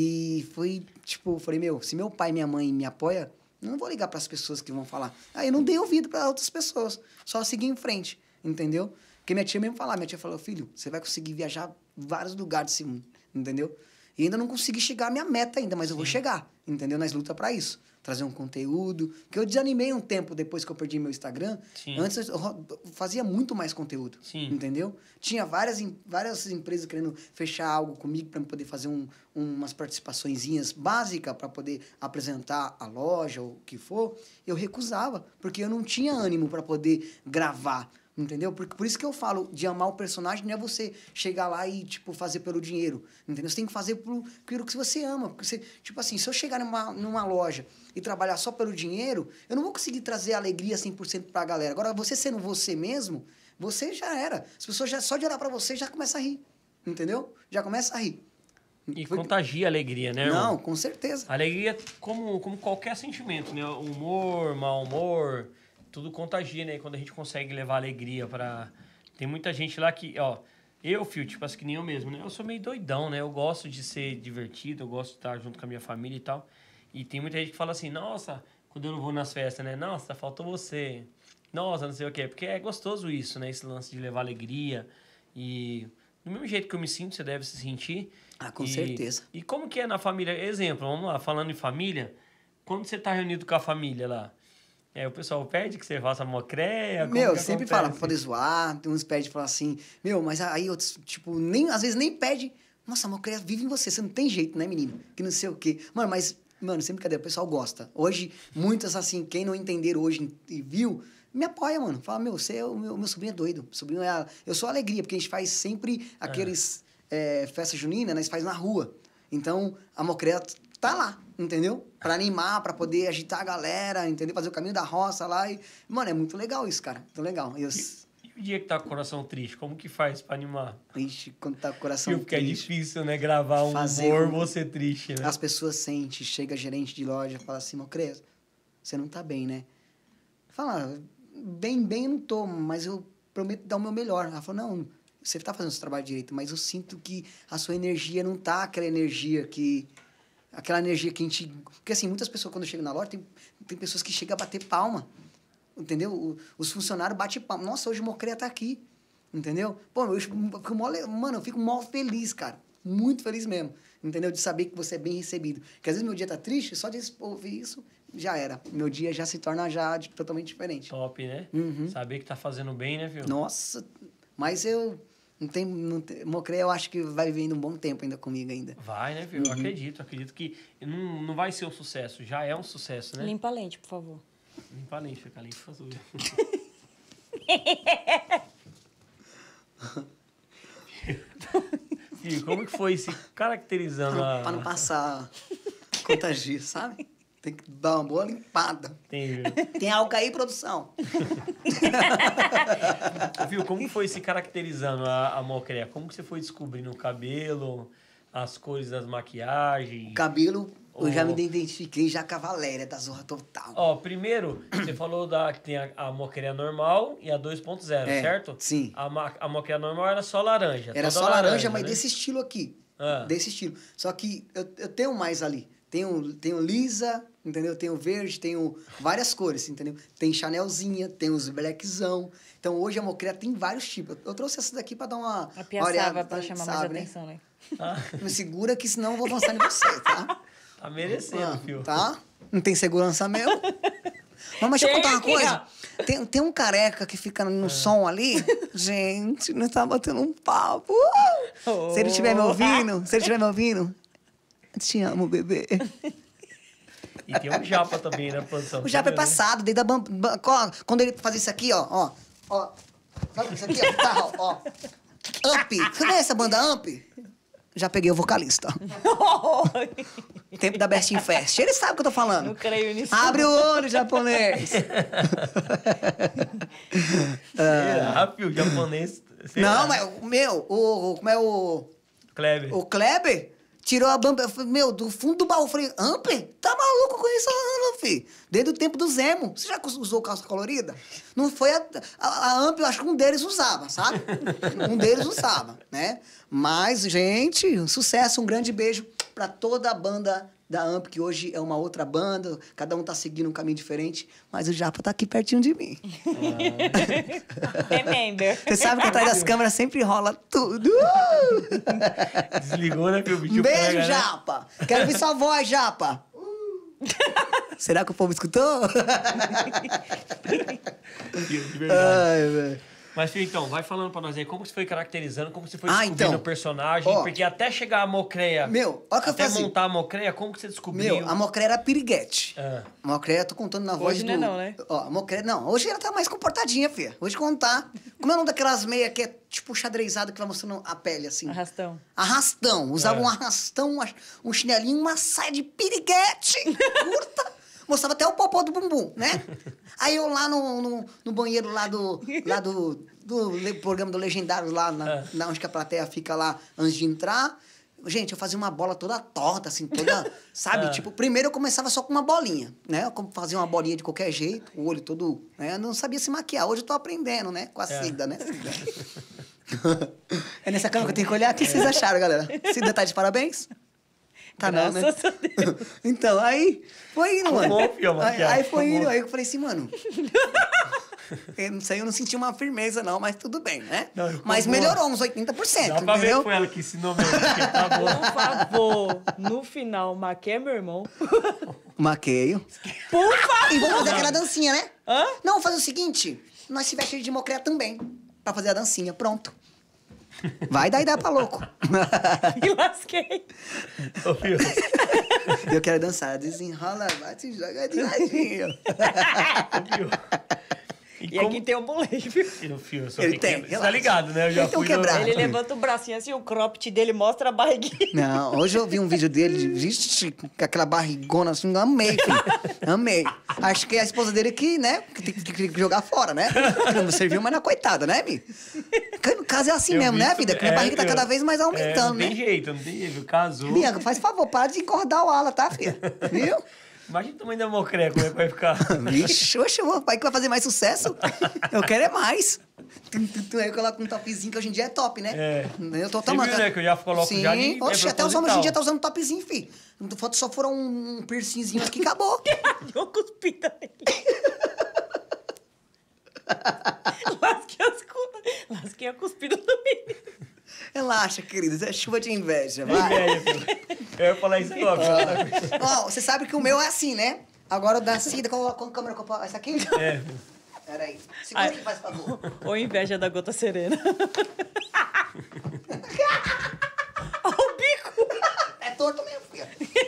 S1: e foi, tipo, eu falei, meu, se meu pai e minha mãe me apoiam, eu não vou ligar pras pessoas que vão falar. Aí eu não dei ouvido pra outras pessoas, só segui em frente, entendeu? Porque minha tia mesmo falava, minha tia falou, filho, você vai conseguir viajar vários lugares desse mundo, entendeu? E ainda não consegui chegar à minha meta ainda, mas eu vou chegar, entendeu? Nós luta pra isso. Trazer um conteúdo. Que eu desanimei um tempo depois que eu perdi meu Instagram.
S3: Sim.
S1: Antes eu ro- fazia muito mais conteúdo.
S3: Sim.
S1: Entendeu? Tinha várias, em- várias empresas querendo fechar algo comigo para poder fazer um, umas participaçõezinhas básicas para poder apresentar a loja ou o que for. Eu recusava, porque eu não tinha ânimo para poder gravar. Entendeu? Por, por isso que eu falo de amar o personagem, não é você chegar lá e, tipo, fazer pelo dinheiro. Entendeu? Você tem que fazer pelo, pelo que você ama. Porque você, tipo assim, se eu chegar numa, numa loja e trabalhar só pelo dinheiro, eu não vou conseguir trazer alegria cem por cento pra galera. Agora, você sendo você mesmo, você já era. As pessoas já, só de olhar pra você já começam a rir. Entendeu? Já começa a rir.
S3: E
S1: Foi-
S3: contagia a alegria, né? irmão?
S1: Não, com certeza.
S3: Alegria como, como qualquer sentimento, né? Humor, mau humor, tudo contagia, né? Quando a gente consegue levar alegria pra... Tem muita gente lá que, ó... Eu, filho, tipo assim, que nem eu mesmo, né? Eu sou meio doidão, né? Eu gosto de ser divertido, eu gosto de estar junto com a minha família e tal. E tem muita gente que fala assim, nossa, quando eu não vou nas festas, né? Nossa, faltou você. Nossa, não sei o quê. Porque é gostoso isso, né? Esse lance de levar alegria. E do mesmo jeito que eu me sinto, você deve se sentir.
S1: Ah, com
S3: E-
S1: certeza.
S3: E como que é na família? Exemplo, vamos lá, falando em família, quando você tá reunido com a família lá, é, o pessoal pede que você faça mocréia? Como
S1: Meu,
S3: que
S1: sempre
S3: acontece?
S1: fala pra poder zoar, tem uns pedem falar assim, meu, mas aí outros, tipo, nem, às vezes nem pede, nossa, a Mocréia vive em você, você não tem jeito, né, menino? Que não sei o quê. Mano, mas, mano, sem brincadeira, o pessoal gosta. Hoje, muitas, assim, quem não entender hoje e viu, me apoia, mano. Fala, meu, você é o meu, meu sobrinho é doido. Meu sobrinho é a, eu sou a alegria, porque a gente faz sempre aqueles é, festa junina, nós faz na rua. Então, a Mocréia tá lá, entendeu? Pra animar, pra poder agitar a galera, entendeu? Fazer o caminho da roça lá. E, mano, é muito legal isso, cara. Muito legal. E eu,
S3: E o dia que tá com o coração triste, como que faz pra animar?
S1: ixi, quando tá com o coração
S3: Viu? Porque é
S1: triste,
S3: difícil, né? Gravar um
S1: Fazer
S3: humor,
S1: com-
S3: você triste, né?
S1: as pessoas sentem, chega gerente de loja, fala assim, Mocréia, você não tá bem, né? Fala, bem, bem eu não tô, mas eu prometo dar o meu melhor. Ela falou, não, você tá fazendo o seu trabalho direito, mas eu sinto que a sua energia não tá aquela energia que... Aquela energia que a gente... Porque, assim, muitas pessoas, quando chegam na loja, tem, tem pessoas que chegam a bater palma, entendeu? O- os funcionários batem palma. Nossa, hoje o Mocréia tá aqui, entendeu? Pô, eu fico, fico mó le- mano, eu fico mó feliz, cara. Muito feliz mesmo, entendeu? De saber que você é bem recebido. Porque, às vezes, meu dia tá triste, só de ouvir isso, já era. Meu dia já se torna já de- totalmente diferente.
S3: Top, né?
S1: Uhum.
S3: Saber que tá fazendo bem, né, viu?
S1: Nossa, mas eu... Não tem, não tem, Mocréia, eu acho que vai viver ainda um bom tempo ainda comigo ainda.
S3: Vai, né, viu?
S1: Uhum.
S3: Eu acredito. Acredito que não, não vai ser um sucesso. Já é um sucesso, né?
S2: Limpa a lente, por favor.
S3: Limpa a lente, fica limpa azul. Filho, como que foi se caracterizando a...
S1: Pra não passar contagio, sabe? Tem que dar uma boa limpada.
S3: Tem, viu?
S1: Tem álcool aí, produção?
S3: Viu, como foi se caracterizando a, a Mocréia? Como que você foi descobrindo o cabelo, as cores das maquiagens?
S1: O cabelo, eu já
S3: Oh.
S1: me identifiquei já com a Valéria, da Zorra Total.
S3: Ó, primeiro, você falou da, que tem a, a Mocréia normal e a dois ponto zero,
S1: É,
S3: certo?
S1: sim.
S3: A, ma- a Mocréia normal era só laranja.
S1: Era
S3: toda
S1: só laranja, mas
S3: né?
S1: desse estilo aqui.
S3: Ah.
S1: Desse estilo. Só que eu, eu tenho mais ali. Tenho, tenho lisa, entendeu? Tenho verde, tenho várias cores, entendeu? Tem chanelzinha, tem os blackzão. Então, hoje a Mocréia tem vários tipos. Eu trouxe essa daqui pra dar uma
S2: A piaçava
S1: olhada,
S2: pra
S1: tá?
S2: chamar
S1: Sabe,
S2: mais
S1: né?
S2: atenção, né?
S3: Ah,
S1: Me segura que senão eu vou avançar em você, tá?
S3: tá merecendo,
S1: Ah,
S3: filho.
S1: tá? Não tem segurança mesmo? Mas, mas deixa eu
S2: Tem
S1: contar uma
S2: aqui,
S1: coisa. Tem, tem um careca que fica no som ali. Gente, nós tá batendo um papo. Se ele estiver me ouvindo, se ele estiver me ouvindo, te amo, bebê.
S3: E tem um japa também na produção.
S1: O japa é
S3: tá vendo, né?
S1: passado, desde a bam- bam- ó, quando ele fazia isso aqui, ó, ó, ó. Sabe isso aqui, ó? Tá, ó, ó. Amp. Você conhece a banda Amp? já peguei o vocalista. Tempo da Best in Fest. Ele sabe o que eu tô falando.
S2: Não creio nisso.
S1: Abre o olho, japonês.
S3: Será, filho? Japonês. sei
S1: Não,
S3: lá.
S1: mas o meu, o, o- como é o...
S3: Kleber.
S1: O Kleber tirou a banda, meu, do fundo do baú. Eu falei, Amper? Tá maluco com isso, não, filho? Desde o tempo do Zemo. Você já usou calça colorida? Não foi a, a, a Amper, eu acho que um deles usava, sabe? Um deles usava, né? Mas, gente, um sucesso, um grande beijo pra toda a banda da Amp, que hoje é uma outra banda, cada um tá seguindo um caminho diferente, mas o Japa tá aqui pertinho de mim.
S2: Remember.
S1: Você sabe que atrás das câmeras sempre rola tudo.
S3: Desligou, né, filho? O bicho
S1: Um beijo,
S3: pega, né?
S1: Japa! Quero ouvir sua voz, Japa! Será que o povo escutou?
S3: Filho, de verdade.
S1: Ai, velho.
S3: Mas, filho, então, vai falando pra nós aí como você foi caracterizando, como você foi
S1: Ah,
S3: descobrindo
S1: então.
S3: o personagem,
S1: Ó.
S3: porque até chegar a Mocreia,
S1: Meu, olha o que eu
S3: até
S1: fazia.
S3: montar a Mocreia, como que você descobriu?
S1: Meu, a Mocreia era piriguete.
S3: Ah.
S1: A Mocreia, eu tô contando na voz
S2: Hoje
S1: do...
S2: não é não, né?
S1: Ó, a Mocreia, não. Hoje ela tá mais comportadinha, filha. Hoje contar. Como é o nome daquelas meias que é tipo xadrezado que vai mostrando a pele, assim?
S2: Arrastão.
S1: Arrastão. Usava
S3: É.
S1: um arrastão, uma- um chinelinho, uma saia de piriguete curta. Mostrava até o popô do bumbum, né? Aí eu lá no, no, no banheiro lá do, lá do, do le- programa do Legendários, lá na,
S3: É.
S1: na onde que a plateia fica lá antes de entrar. Gente, eu fazia uma bola toda torta, assim, toda... Sabe?
S3: É.
S1: Tipo, primeiro eu começava só com uma bolinha, né? Eu fazia uma bolinha de qualquer jeito, o olho todo... Né? Eu não sabia se maquiar. Hoje eu tô aprendendo, né? Com a
S3: É.
S1: Cida, né? Cida? É nessa câmera que eu tenho que olhar? O que vocês acharam, galera? Cida tá de parabéns? Tá não, né?
S2: Graças a Deus.
S1: Então, aí foi indo, mano.
S3: bom, filho, a
S1: aí,
S3: maquiagem,
S1: aí foi
S3: ficou
S1: indo,
S3: bom.
S1: aí eu falei assim, mano. Eu não sei, eu não senti uma firmeza, não, mas tudo bem, né?
S3: Não, ficou
S1: mas
S3: boa.
S1: melhorou uns oitenta por cento,
S3: Dá pra ver
S1: entendeu?
S3: que foi ela que ensinou mesmo, porque tá bom.
S2: Por favor, no final, maquia meu irmão.
S1: Maqueio.
S2: Por favor.
S1: E vamos fazer aquela dancinha, né?
S2: Hã?
S1: Não, fazer o seguinte: nós se vestimos de mocré também. Pra fazer a dancinha, pronto. Vai dar ideia pra louco.
S2: Me lasquei.
S3: Ô, filho,
S1: Eu quero dançar. Desenrola, vai se joga de ladinho.
S3: ô, filho.
S2: E aqui tem um moleque, viu?
S3: Filho, filho, eu sou
S1: Ele
S3: pequeno.
S1: tem,
S3: Você tá
S1: relaxa.
S3: ligado, né? Eu já
S1: Ele tem um
S3: fui no-
S1: quebrado.
S2: Ele levanta o bracinho assim, o cropped dele mostra a barriguinha.
S1: Não, hoje eu vi um vídeo dele, vixe, com aquela barrigona assim, amei, filho. Amei. Acho que é a esposa dele que, né, que tem que, que jogar fora, né? Que não serviu, mas na coitada, né, Mi? Que no caso é assim
S3: Eu
S1: mesmo,
S3: vi
S1: né,
S3: isso-
S1: vida? Que minha
S3: é,
S1: barriga tá
S3: filho.
S1: cada vez mais
S3: É,
S1: aumentando,
S3: não tem
S1: né?
S3: jeito, não tem jeito. Casou.
S1: Bianca, faz favor, para de engordar o ala, tá, filha? Viu?
S3: Imagina o tamanho da Mocré, como é que vai ficar.
S1: Vixe, oxe, o pai que vai fazer mais sucesso. Eu quero é mais. Tum, tum, tum. Aí eu coloco um topzinho que hoje em dia é top, né?
S3: É.
S1: Eu tô
S3: Você
S1: tomando.
S3: viu, né, que eu já coloco
S1: Sim.
S3: já de-
S1: Oxe,
S3: é
S1: até os homens hoje em
S3: proposital.
S1: dia tá usando topzinho, filho. Falta só foram um piercingzinho aqui e acabou.
S2: Deu cuspida nele. Lasquei, as cu... Lasquei a cuspida do menino.
S1: Relaxa, querido. Isso é chuva de inveja, vai.
S3: Velho, filho. Eu ia falar isso logo.
S1: Ó, você sabe que o meu é assim, né? Agora o da Cida, qual, qual câmera que eu posso... Essa aqui?
S3: É.
S1: Peraí. Segura
S2: Ai.
S1: aqui, faz favor.
S2: Ou inveja da gota serena. Olha o bico.
S1: É torto mesmo, filha.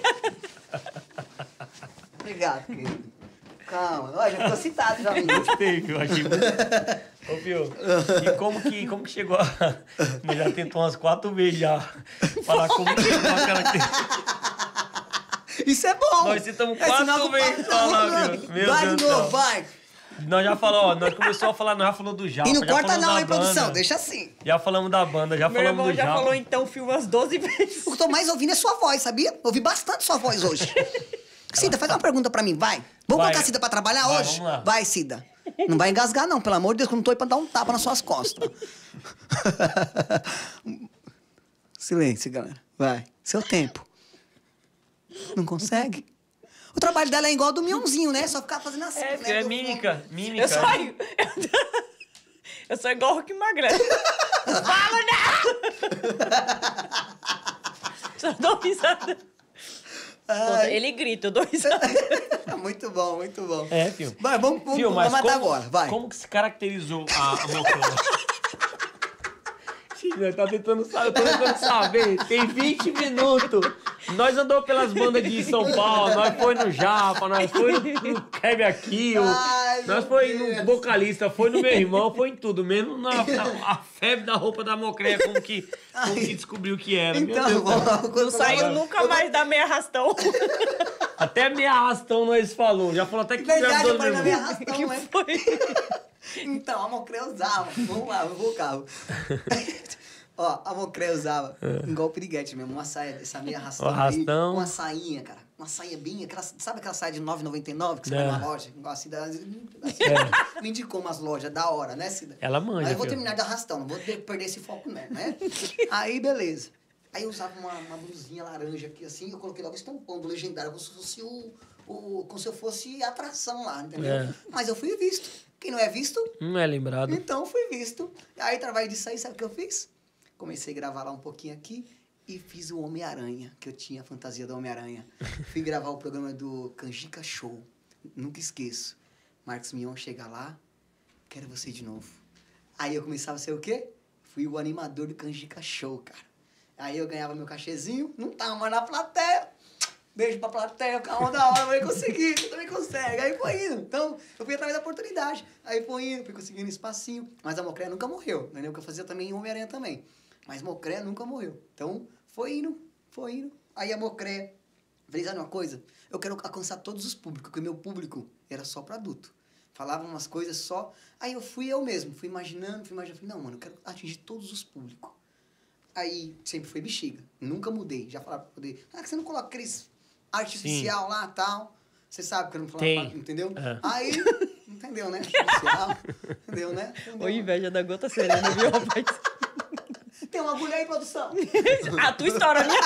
S1: Obrigado, querido. Calma. Ó, já ficou citado já, menino.
S3: Gostei, viu? Achei muito... Ô, Fio, e como que, como que chegou a... Nós já tentou umas quatro vezes já falar como que chegou aquela...
S1: Isso é bom.
S3: Nós tentamos
S1: É
S3: quatro
S1: sinal que o
S3: vezes
S1: papo tá
S3: falar,
S1: rolando.
S3: viu? Meu
S1: Vai
S3: Deus
S1: de
S3: do
S1: novo,
S3: céu.
S1: vai.
S3: Nós já falamos, ó, nós começamos a falar, nós já falou do Japa,
S1: E não
S3: já
S1: corta
S3: falamos
S1: não,
S3: da
S1: hein, produção.
S3: banda,
S1: Deixa assim.
S3: Já falamos da banda, já
S2: Meu
S3: falamos
S2: irmão
S3: do
S2: já
S3: Japa.
S2: falou então o filme umas doze vezes.
S1: O que eu tô mais ouvindo é sua voz, sabia? Ouvi bastante sua voz hoje. Cida, faz uma pergunta pra mim, vai. Vamos
S3: Vai.
S1: colocar a Cida pra trabalhar
S3: Vai,
S1: hoje?
S3: vamos lá.
S1: Vai, Cida. Não vai engasgar, não. Pelo amor de Deus, que eu não tô aí pra dar um tapa nas suas costas. Silêncio, galera. Vai. Seu tempo. Não consegue? O trabalho dela é igual ao do Mionzinho, né? Só ficar fazendo assim.
S3: É,
S1: né?
S3: filho, é
S1: Do-
S3: mímica, mímica.
S2: Eu sou, eu sou igual o Rock Magrelo. Fala não! Só dou risada.
S1: Ai.
S2: Ele grita, eu dou risada.
S1: Muito bom, muito bom.
S3: É, filho.
S1: Vai, vamos, vamos,
S3: Fio, mas
S1: vamos matar
S3: como,
S1: agora, vai.
S3: como que se caracterizou a, a Mocré? Nós tá tentando saber, eu tô tentando saber. Tem vinte minutos. Nós andamos pelas bandas de São Paulo, nós foi no Japa, nós foi no, no Kevin Kill.
S1: Ai, Ai,
S3: Nós
S1: meu
S3: foi
S1: Deus.
S3: no vocalista, foi no meu irmão, foi em tudo. Menos na, na a febre da roupa da Mocreia, como que, como que descobriu que era. Meu
S1: Então,
S3: Deus.
S1: quando
S2: Não saiu nunca mais da meia arrastão.
S3: Até meia arrastão nós falou. Já falou até que
S1: Verdade, eu
S3: engravidou
S1: falei
S3: meu
S1: na minha
S3: irmão.
S1: arrastão, né?
S2: Foi.
S1: Então, a Mocreia usava. Vamos lá, eu vou o carro. Ó, a Mocreia usava, igual o piriguete mesmo, uma saia, essa meia arrastão,
S3: O arrastão.
S1: aí, uma sainha, cara. Uma saia bem, aquela, sabe aquela saia de nove reais e noventa e nove centavos que você
S3: É.
S1: vai na loja? Igual assim, da, assim,
S3: É.
S1: me indicou umas lojas da hora, né, Cida?
S3: Ela manja,
S1: Aí eu vou
S3: filho.
S1: terminar de arrastão, não vou ter- perder esse foco mesmo, né? Aí, beleza. Aí eu usava uma, uma blusinha laranja aqui, assim, eu coloquei logo estampão do Legendário, como se fosse o, o como se eu fosse atração lá, entendeu?
S3: É.
S1: Mas eu fui visto. Quem não é visto,
S3: Não é lembrado.
S1: então fui visto. Aí, através disso aí, sabe o que eu fiz? Comecei a gravar lá um pouquinho aqui e fiz o Homem-Aranha, que eu tinha a fantasia do Homem-Aranha. Fui gravar o programa do Canjica Show. Nunca esqueço. Marcos Mion chega lá, quero você de novo. Aí eu começava a ser o quê? Fui o animador do Canjica Show, cara. Aí eu ganhava meu cachezinho, não tava mais na plateia. Beijo pra plateia, calma da hora, eu falei, consegui, você também consegue. Aí foi indo. Então, eu fui atrás da oportunidade. Aí foi indo, fui conseguindo espacinho. Mas a Mocreia nunca morreu, entendeu? Que eu fazia também em Homem-Aranha também. Mas Mocreia nunca morreu. Então, foi indo, foi indo. Aí a Mocreia, falei, sabe uma coisa? Eu quero alcançar todos os públicos, porque o meu público era só pra adulto. Falava umas coisas só. Aí eu fui eu mesmo, fui imaginando, fui imaginando. Falei, não, mano, eu quero atingir todos os públicos. Aí, sempre foi bexiga. Nunca mudei. Já falava pra poder. Ah, que você não coloca aqueles artificial lá e tal. Você sabe que eu não falava,
S3: Tem.
S1: pra- entendeu?
S3: É.
S1: Aí, entendeu, né? Artificial, entendeu, né? Entendeu?
S2: Ô, inveja da gota serena, viu, rapaz?
S1: Tem uma agulha aí, produção.
S2: A tua história, a minha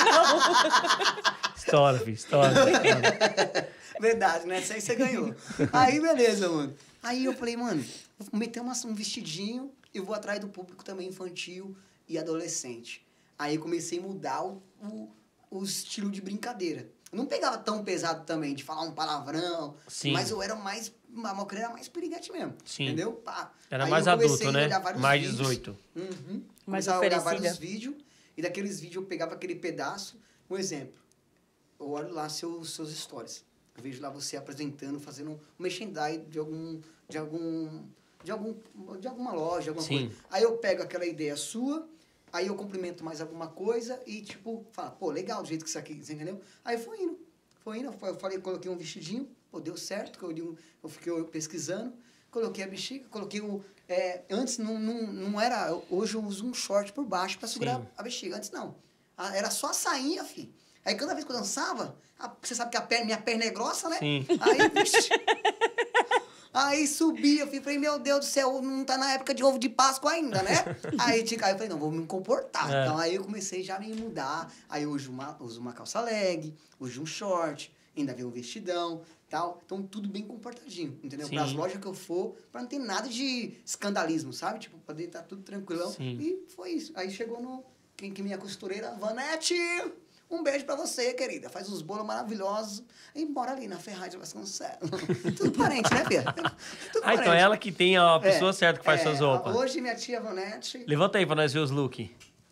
S2: não.
S3: História, filho, história. história.
S1: Verdade, né? Isso aí você ganhou. Aí, beleza, mano. Aí eu falei, mano, vou meter uma, um vestidinho e vou atrás do público também infantil e adolescente. Aí eu comecei a mudar o, o, o estilo de brincadeira. Eu não pegava tão pesado também, de falar um palavrão.
S3: Sim.
S1: Mas eu era mais... A Mocreia era mais piriguete mesmo.
S3: Sim.
S1: Entendeu? Pá.
S3: Era
S1: Aí
S3: mais
S1: eu comecei
S3: adulto,
S1: a
S3: né?
S1: olhar vários
S3: Mais
S1: vídeos.
S3: dezoito.
S1: Uhum.
S2: Mais
S1: Começava a olhar
S2: oferecida.
S1: vários vídeos. E daqueles vídeos eu pegava aquele pedaço. Um exemplo. Eu olho lá seus, seus stories. Eu vejo lá você apresentando, fazendo um merchandising de algum... De algum... De, algum, de alguma loja, alguma
S3: Sim.
S1: coisa. Aí eu pego aquela ideia sua, aí eu complemento mais alguma coisa e, tipo, falo, pô, legal do jeito que isso aqui, você entendeu? Aí foi indo. Foi indo. Eu falei, coloquei um vestidinho, pô, deu certo, que eu, li um- eu fiquei pesquisando, coloquei a bexiga, coloquei o... É, antes não, não, não era... Hoje eu uso um short por baixo pra segurar
S3: Sim.
S1: a bexiga. Antes não. A- Era só a sainha, filho. Aí cada vez que eu dançava, a- você sabe que a perna, minha perna é grossa, né?
S3: Sim.
S1: Aí, vixe, aí subia, filho, falei, meu Deus do céu, não tá na época de ovo de Páscoa ainda, né? Aí, tica, aí eu falei, não, vou me comportar.
S3: É.
S1: Então aí eu comecei já a me mudar. Aí hoje uma, uso uma calça leg, hoje um short, ainda veio um vestidão, tal. Então tudo bem comportadinho, entendeu?
S3: Sim.
S1: Para as lojas que eu for, pra não ter nada de escandalismo, sabe? Tipo, pra estar tudo tranquilão.
S3: Sim.
S1: E foi isso. Aí chegou no... Quem que minha costureira? Vanete! Um beijo pra você, querida. Faz uns bolos maravilhosos. E mora ali na Ferraz de Vasconcelos. Tudo parente, né, Fia? Tudo
S3: Ah, então é ela que tem a pessoa
S1: É,
S3: certa que faz
S1: é,
S3: suas roupas.
S1: Hoje minha tia Vanete...
S3: Levanta aí pra nós ver os looks.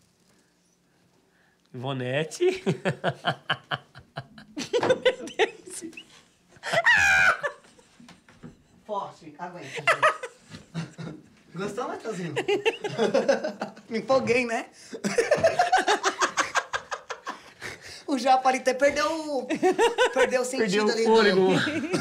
S3: Ivonete.
S1: Forte, aguenta. Gostou, Matheusinho? Me empolguei, né? O Japa ali até perdeu o... Perdeu o sentido
S3: Perdeu o
S1: ali.
S3: fôlego.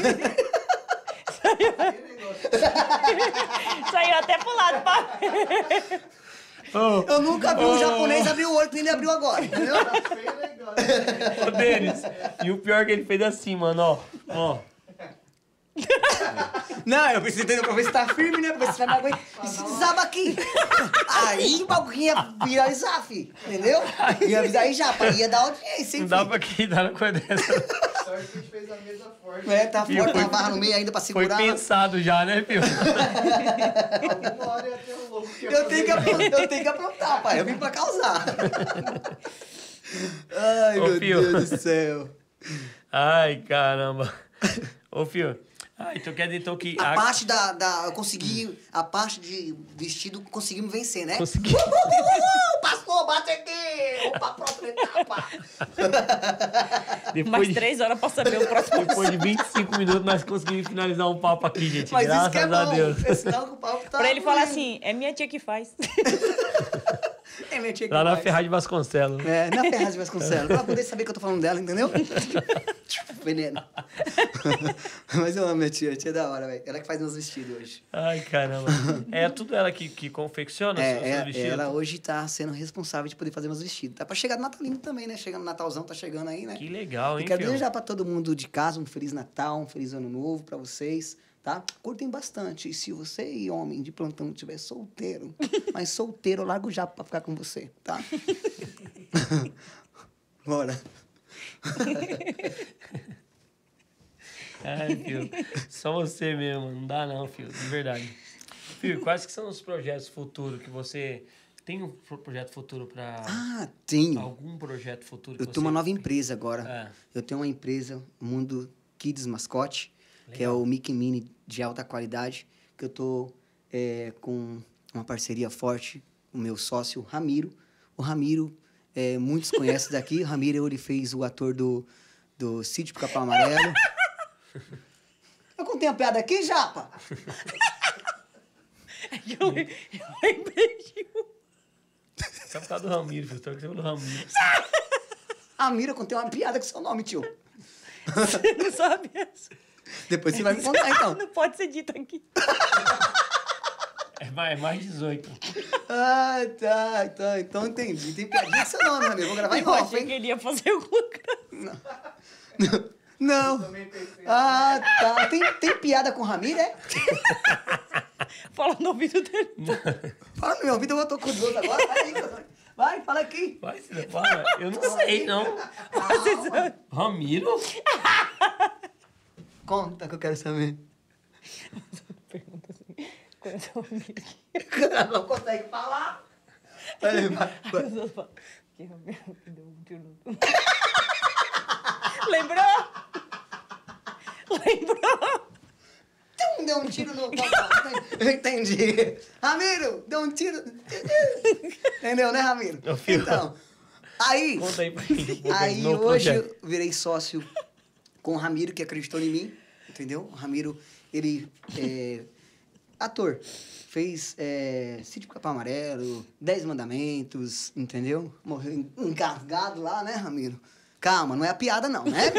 S2: Saiu até pro lado. Pra...
S3: Ô,
S1: Eu nunca vi um
S3: Oh.
S1: japonês abrir o olho que nem ele abriu agora, entendeu?
S3: ô, Denis. E o pior é que ele fez assim, mano, ó. Ó.
S1: Não, eu preciso entender pra ver se tá firme, né? Pra ver se vai me aguentar. E se desaba aqui? Aí o bagulho ia viralizar, fi. Entendeu? Ia avisar aí já, pra ia dar audiência, hein,
S3: Não dá
S1: fi?
S3: pra acreditar na coisa dessa.
S4: Sorte que a gente fez a mesa forte.
S1: É, tá
S3: Viu?
S1: forte,
S3: Foi-
S1: uma barra no meio ainda pra
S3: Foi
S1: segurar.
S3: pensado já, né, filho?
S4: Alguma hora ia ter um louco que ia
S1: Eu tenho que,
S4: fazer
S1: aprontar, eu tenho que aprontar, pai. Eu vim pra causar. Ai,
S3: Ô,
S1: meu
S3: Fio.
S1: Deus do céu.
S3: Ai, caramba. Ô, filho. Ah, então quer dizer então que...
S1: A parte da, da... Eu consegui... A parte de vestido conseguimos vencer, né?
S3: Consegui.
S1: Uhul! Passou, bate aqui! Vamos pra próxima etapa!
S3: Depois
S2: Mais
S3: de,
S2: três horas pra saber o próximo.
S3: depois de vinte e cinco minutos, nós conseguimos finalizar um papo aqui, gente.
S1: Mas
S3: Graças
S1: isso que é
S3: a
S1: bom,
S3: Deus.
S1: porque senão o papo tá
S2: Pra ele falar
S1: fluindo.
S2: assim, é minha tia que faz.
S1: É minha tia que
S3: Lá na
S1: faz.
S3: Ferraz de Vasconcelos.
S1: É, na Ferraz de Vasconcelos. Pra poder saber que eu tô falando dela, entendeu? Veneno. Mas eu amo minha tia. A tia é da hora, velho. Ela que faz meus vestidos hoje.
S3: Ai, caramba. É tudo ela que, que confecciona os seus
S1: É, é,
S3: vestidos?
S1: ela hoje tá sendo responsável de poder fazer meus vestidos. Tá pra chegar no Natalino também, né? Chegando no Natalzão, tá chegando aí, né?
S3: Que legal,
S1: E
S3: hein,
S1: quero
S3: filho?
S1: desejar pra todo mundo de casa um Feliz Natal, um Feliz Ano Novo pra vocês, tá? Curtem bastante. E se você, homem de plantão, estiver solteiro, mas solteiro, eu largo já pra ficar com você, tá? Bora.
S3: Ai, filho. Só você mesmo. Não dá não, filho. De verdade. Filho, quais que são os projetos futuros que você... Tem um pro- projeto futuro pra...
S1: Ah, tenho.
S3: Algum projeto futuro que
S1: Eu
S3: você...
S1: tenho uma nova empresa agora.
S3: É.
S1: Eu tenho uma empresa, Mundo Kids Mascote, que é
S3: Legal.
S1: o Mickey Mini de alta qualidade, que eu tô é, com uma parceria forte, o meu sócio Ramiro. O Ramiro, é, muitos conhecem daqui. O Ramiro, ele fez o ator do, do Sítio Pica-Pau Amarelo. Eu contei uma piada aqui, Japa?
S2: Eu, eu lembrei de um.
S3: Só por causa do Ramiro, filho. Tô aqui do Ramiro.
S1: Ramiro, eu contei uma piada com seu nome, tio.
S2: Você não sabe essa?
S1: Depois você vai me contar, então.
S2: Não pode ser dito aqui.
S3: É mais, é mais dezoito.
S1: Ah, tá, tá. Então entendi. Tem piadinha com seu nome, Ramiro. Vou gravar em
S2: Eu
S1: off,
S2: achei
S1: hein?
S2: que ele ia fazer alguma coisa.
S1: Não.
S4: Também pensei.
S1: Ah, tá. Tem, tem piada com o Ramiro, é?
S2: Fala no ouvido dele.
S1: Fala no meu ouvido, eu tô curioso agora. Vai, aí, vai, fala aqui.
S3: Vai, filho, fala. Eu não sei, não.
S2: Você sabe?
S3: Ramiro?
S1: Conta que eu quero saber.
S2: Pergunta assim. Conhece o amigo aqui?
S1: Ela não consegue falar. Vai, vai,
S2: As
S1: vai.
S2: pessoas falam. Que amigo que deu um tiro no... Lembrou? Lembrou?
S1: Tum, deu um tiro no... Eu entendi. Ramiro, deu um tiro... Entendeu, né, Ramiro?
S3: Ô, filho.
S1: Então, aí...
S3: Conta aí pra gente um pouco
S1: Aí
S3: desse novo
S1: hoje
S3: projeto.
S1: eu virei sócio com o Ramiro, que acreditou em mim, entendeu? O Ramiro, ele é ator. Fez é, Sítio Pica-Pau Amarelo, Dez Mandamentos, entendeu? Morreu engasgado lá, né, Ramiro? Calma, não é a piada não, né?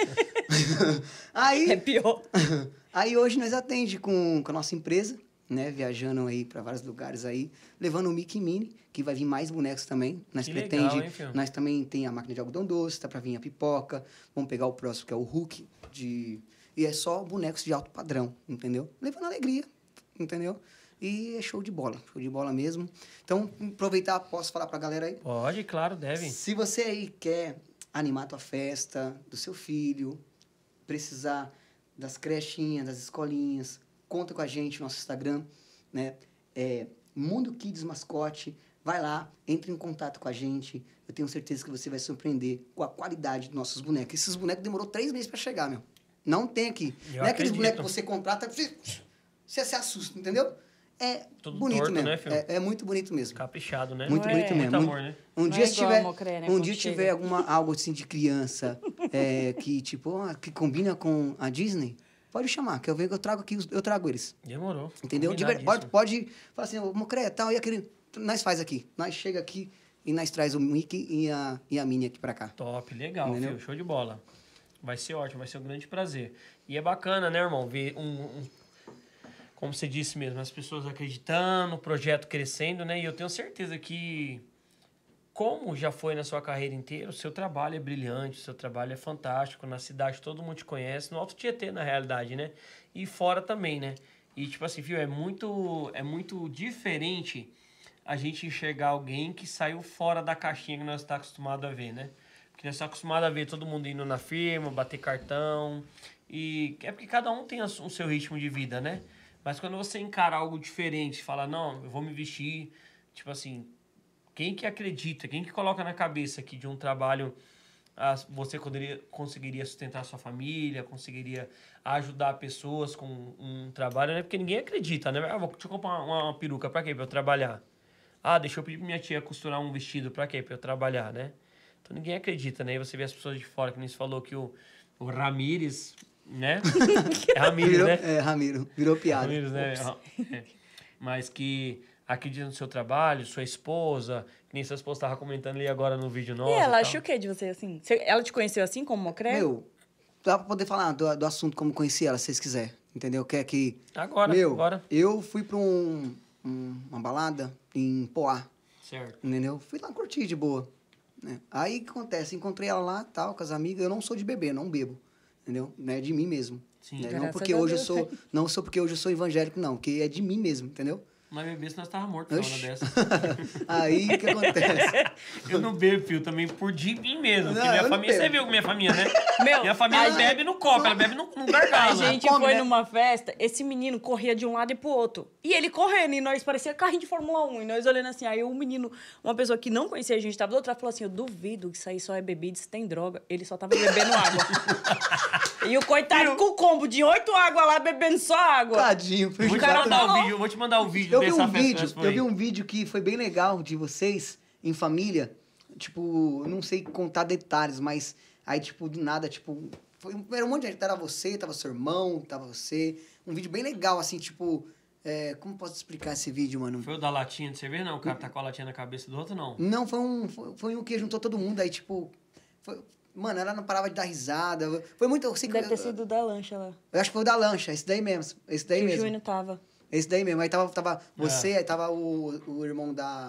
S1: Aí...
S2: É pior.
S1: Aí hoje nós atende com, com a nossa empresa, né? Viajando aí para vários lugares aí, levando o Mickey Mini, que vai vir mais bonecos também. Nós
S3: Que
S1: pretende,
S3: legal, hein, filho?
S1: nós também tem a máquina de algodão doce, tá para vir a pipoca. Vamos pegar o próximo que é o Hulk de e é só bonecos de alto padrão, entendeu? Levando alegria, entendeu? E é show de bola, show de bola mesmo. Então, aproveitar, posso falar pra galera aí?
S3: Pode, claro, deve.
S1: Se você aí quer animar a tua festa do seu filho, precisar das crechinhas, das escolinhas, conta com a gente no nosso Instagram, né? É Mundo Kids Mascote. Vai lá, entre em contato com a gente. Eu tenho certeza que você vai se surpreender com a qualidade dos nossos bonecos. Esses bonecos demorou três meses para chegar, meu. Não tem aqui.
S3: Eu
S1: não é aqueles
S3: acredito.
S1: bonecos que você contrata, você, você se assusta, entendeu? É
S3: Tudo
S1: bonito
S3: torto,
S1: mesmo.
S3: né, filho?
S1: é, é muito bonito mesmo.
S3: Caprichado, né?
S1: Muito
S2: Não
S1: bonito
S2: é?
S1: mesmo.
S3: Muito
S1: Muito-
S3: amor, né?
S1: Um
S2: Não
S1: dia
S2: é
S1: se
S2: igual
S1: tiver,
S2: a Mocré, né,
S1: um
S2: quando
S1: dia
S2: chega.
S1: tiver alguma algo assim de criança é, que tipo ah, que combina com a Disney, pode chamar, que eu venho que eu trago aqui, os- eu trago eles,
S3: Demorou.
S1: entendeu? De ver- pode,
S3: Combinadíssimo.
S1: pode falar assim, ô Mocré, tal e aquele, nós faz aqui, nós chega aqui e nós traz o Mickey e a e a Minnie aqui pra cá.
S3: Top, legal,
S1: Entendeu?
S3: filho. Show de bola. Vai ser ótimo, vai ser um grande prazer. E é bacana, né, irmão? Ver um, um- como você disse mesmo, as pessoas acreditando, o projeto crescendo, né? E eu tenho certeza que, como já foi na sua carreira inteira, o seu trabalho é brilhante, o seu trabalho é fantástico. Na cidade todo mundo te conhece, no Alto Tietê, na realidade, né? E fora também, né? E, tipo assim, viu, é muito, é muito diferente a gente enxergar alguém que saiu fora da caixinha que nós estamos acostumados a ver, né? Porque nós estamos acostumados a ver todo mundo indo na firma, bater cartão. E é porque cada um tem a su- o seu ritmo de vida, né? Mas quando você encara algo diferente, fala, não, eu vou me vestir, tipo assim, quem que acredita, quem que coloca na cabeça que de um trabalho ah, você poderia, conseguiria sustentar a sua família, conseguiria ajudar pessoas com um trabalho, né? Porque ninguém acredita, né? Ah, vou te comprar uma, uma peruca, pra quê? Pra eu trabalhar. Ah, deixa eu pedir pra minha tia costurar um vestido pra quê? Pra eu trabalhar, né? Então ninguém acredita, né? E você vê as pessoas de fora, que nem você falou que o, o Ramires, né? É Ramires,
S1: Virou,
S3: né?
S1: é, Ramiro. Virou piada.
S3: Ramires, né? É. Mas que acredita no seu trabalho, sua esposa, que nem sua esposa tava comentando ali agora no vídeo nosso.
S2: E ela
S3: tal.
S2: achou o quê de você, assim? Você- Ela te conheceu assim, como Mocré?
S1: Meu, dá pra poder falar do, do assunto como conheci ela, se vocês quiserem. Entendeu? Quer que...
S3: Agora,
S1: Meu,
S3: agora.
S1: eu fui pra um, um- uma balada em Poá.
S3: Certo.
S1: Entendeu? Fui lá curtir de boa. Né? Aí o que acontece? Encontrei ela lá, tal, com as amigas. Eu não sou de beber, não bebo. Entendeu? Não é de mim mesmo.
S3: Sim.
S1: Né? Não
S2: Graças
S1: porque
S2: a
S1: hoje eu
S2: Deus.
S1: sou. Não sou porque hoje eu sou evangélico, não. Porque é de mim mesmo, entendeu?
S3: Mas beber, senão nós tava morto na hora
S1: Oxi.
S3: dessa.
S1: Aí o que acontece?
S3: Eu não bebo, filho, também por de mim mesmo. Porque
S1: Não,
S3: minha
S1: eu não
S3: família, você
S1: bebo.
S3: viu que minha família, né?
S2: Meu,
S3: Minha família
S2: a gente-
S3: bebe no copo, ela bebe no, no
S2: A
S3: gargalo.
S2: gente
S1: come,
S2: foi
S1: né?
S2: numa festa, esse menino corria de um lado e pro outro. E ele correndo, e nós parecia carrinho de Fórmula um. E nós olhando assim, aí o menino, uma pessoa que não conhecia a gente, tava do outro lado, falou assim, eu duvido que isso aí só é bebida, isso tem droga. Ele só tava bebendo água. E o coitado com o combo de oito águas lá, bebendo só água.
S1: Tadinho.
S3: Vou te,
S2: cara
S3: mandar o
S2: falou.
S3: vídeo, eu vou te mandar o vídeo
S1: Eu vi
S3: dessa
S1: um
S3: festa que
S1: vídeo,
S3: nós foi.
S1: eu vi um vídeo que foi bem legal de vocês em família. Tipo, eu não sei contar detalhes, mas aí, tipo, do nada, tipo, foi, era um monte de gente. Tava você, tava seu irmão, tava você. Um vídeo bem legal, assim, tipo. É, como posso explicar esse vídeo, mano?
S3: Foi o da latinha de cerveja? Não, o cara tá com a latinha na cabeça do outro, não.
S1: Não, foi um, foi, foi um que juntou todo mundo, aí, tipo. Foi, mano, ela não parava de dar risada. Foi muito. Eu, sei que-
S2: Deve ter sido da lancha lá.
S1: eu acho que foi o da lancha, esse daí mesmo. Esse daí
S2: Que o
S1: mesmo.
S2: Júnior tava.
S1: Esse daí mesmo. Aí tava, tava você,
S3: É.
S1: aí tava o, o irmão da.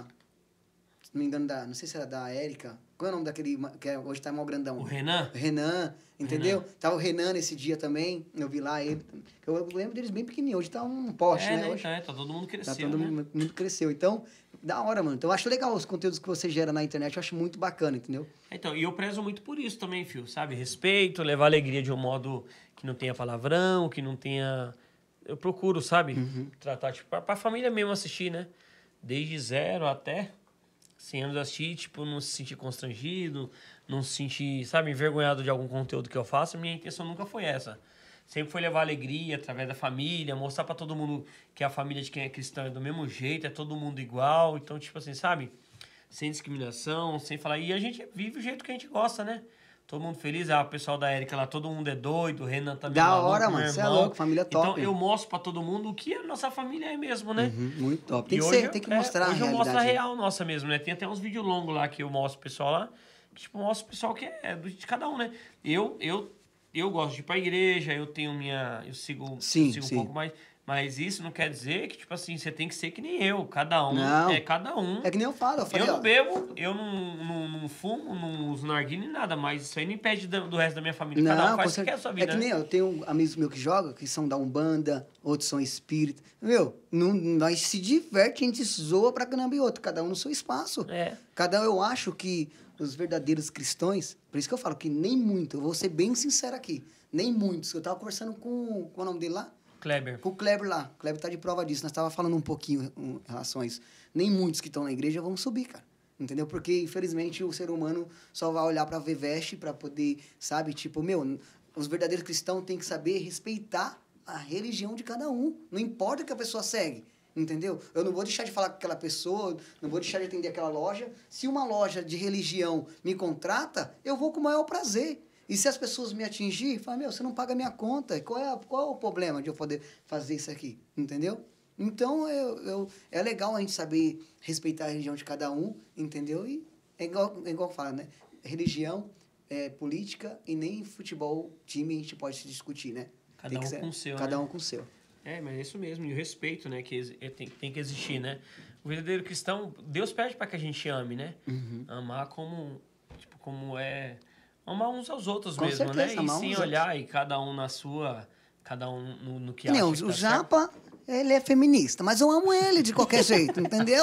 S1: Se não me engano, da. Não sei se era da Érica. Qual é o nome daquele. Que é- hoje tá mal grandão?
S3: O Renan?
S1: Renan, entendeu? Tava o Renan nesse dia também. Eu vi lá ele. Eu lembro deles bem pequenininho. Hoje tá um poste,
S3: É,
S1: né?
S3: né?
S1: Hoje
S3: Então, é, tá todo mundo
S1: tá
S3: crescendo,
S1: todo
S3: né?
S1: mundo, mundo cresceu. Então, da hora, mano. Então, eu acho legal os conteúdos que você gera na internet. Eu acho muito bacana, entendeu?
S3: Então, e eu prezo muito por isso também, Fio, sabe? Respeito, levar alegria de um modo que não tenha palavrão, que não tenha... Eu procuro, sabe?
S1: Uhum.
S3: Tratar, tipo, pra, pra família mesmo assistir, né? Desde zero até cem anos assistir, tipo, não se sentir constrangido, não se sentir, sabe, envergonhado de algum conteúdo que eu faço. Minha intenção nunca foi essa. Sempre foi levar alegria através da família, mostrar pra todo mundo que a família de quem é cristão é do mesmo jeito, é todo mundo igual. Então, tipo assim, sabe? Sem discriminação, sem falar... E a gente vive o jeito que a gente gosta, né? Todo mundo feliz. Ah, o pessoal da Érica lá, todo mundo é doido. O Renan também
S1: Da
S3: maluco,
S1: hora,
S3: meu
S1: mano, cê é
S3: irmão.
S1: louco, família top.
S3: Então, eu mostro pra todo mundo o que a nossa família é mesmo, né?
S1: Uhum, muito top. Tem
S3: E
S1: que
S3: hoje
S1: ser,
S3: eu-
S1: tem que
S3: é,
S1: mostrar
S3: hoje
S1: a
S3: eu mostro a
S1: realidade.
S3: real nossa mesmo, né? Tem até uns vídeos longos lá que eu mostro pro pessoal lá. Que, tipo, mostro pro pessoal que é do- de cada um, né? Eu, eu, eu gosto de ir pra igreja, eu tenho minha... Eu sigo,
S1: Sim,
S3: eu sigo
S1: sim.
S3: um pouco mais... Mas isso não quer dizer que, tipo assim, você tem que ser que nem eu. Cada um
S1: Não.
S3: é cada um.
S1: É que nem eu falo, eu falei,
S3: Eu não
S1: ó,
S3: bebo, eu não, não, não fumo, não uso narguilha nem nada, mas isso aí não impede do, do resto da minha família. Cada um
S1: Não,
S3: faz
S1: com
S3: o que quer a
S1: certeza.
S3: sua
S1: É
S3: vida,
S1: que nem
S3: né?
S1: eu, eu tenho amigos meus que jogam, que são da Umbanda, outros são espírita. Meu, não, nós se diverte, a gente zoa pra caramba e outro, cada um no seu espaço.
S3: É.
S1: Cada um, eu acho que os verdadeiros cristãos, por isso que eu falo que nem muito, eu vou ser bem sincero aqui, nem muitos. Eu tava conversando com, com o nome dele lá?
S3: Kleber.
S1: Com o Kleber lá. O Kleber tá de prova disso. Nós tava falando um pouquinho em relação a isso. Nem muitos que estão na igreja vão subir, cara. Entendeu? Porque, infelizmente, o ser humano só vai olhar pra ver veste, pra poder, sabe? Tipo, meu, os verdadeiros cristãos têm que saber respeitar a religião de cada um. Não importa o que a pessoa segue. Entendeu? Eu não vou deixar de falar com aquela pessoa, não vou deixar de atender aquela loja. Se uma loja de religião me contrata, eu vou com o maior prazer. E se as pessoas me atingirem, fala, meu, você não paga minha conta. Qual é, a- qual é o problema de eu poder fazer isso aqui? Entendeu? Então, eu, eu, é legal a gente saber respeitar a religião de cada um, entendeu? E é igual, é igual fala, né? Religião, é, política e nem futebol, time, a gente pode se discutir, né?
S3: Cada
S1: Tem que
S3: um
S1: ser-
S3: com o seu,
S1: Cada
S3: né?
S1: um com o seu.
S3: É, mas é isso mesmo. E o respeito, né? Que exi- é, tem, tem que existir, né? O verdadeiro cristão, Deus pede para que a gente ame, né?
S1: Uhum.
S3: Amar como, tipo, como é... Amar uns aos outros
S1: Com
S3: mesmo,
S1: certeza,
S3: né? E
S1: amar
S3: sim
S1: uns
S3: olhar, e cada um na sua... Cada um no, no que
S1: Que nem
S3: acha
S1: o,
S3: que
S1: o
S3: tá certo.
S1: Japa, ele é feminista, mas eu amo ele de qualquer jeito, entendeu?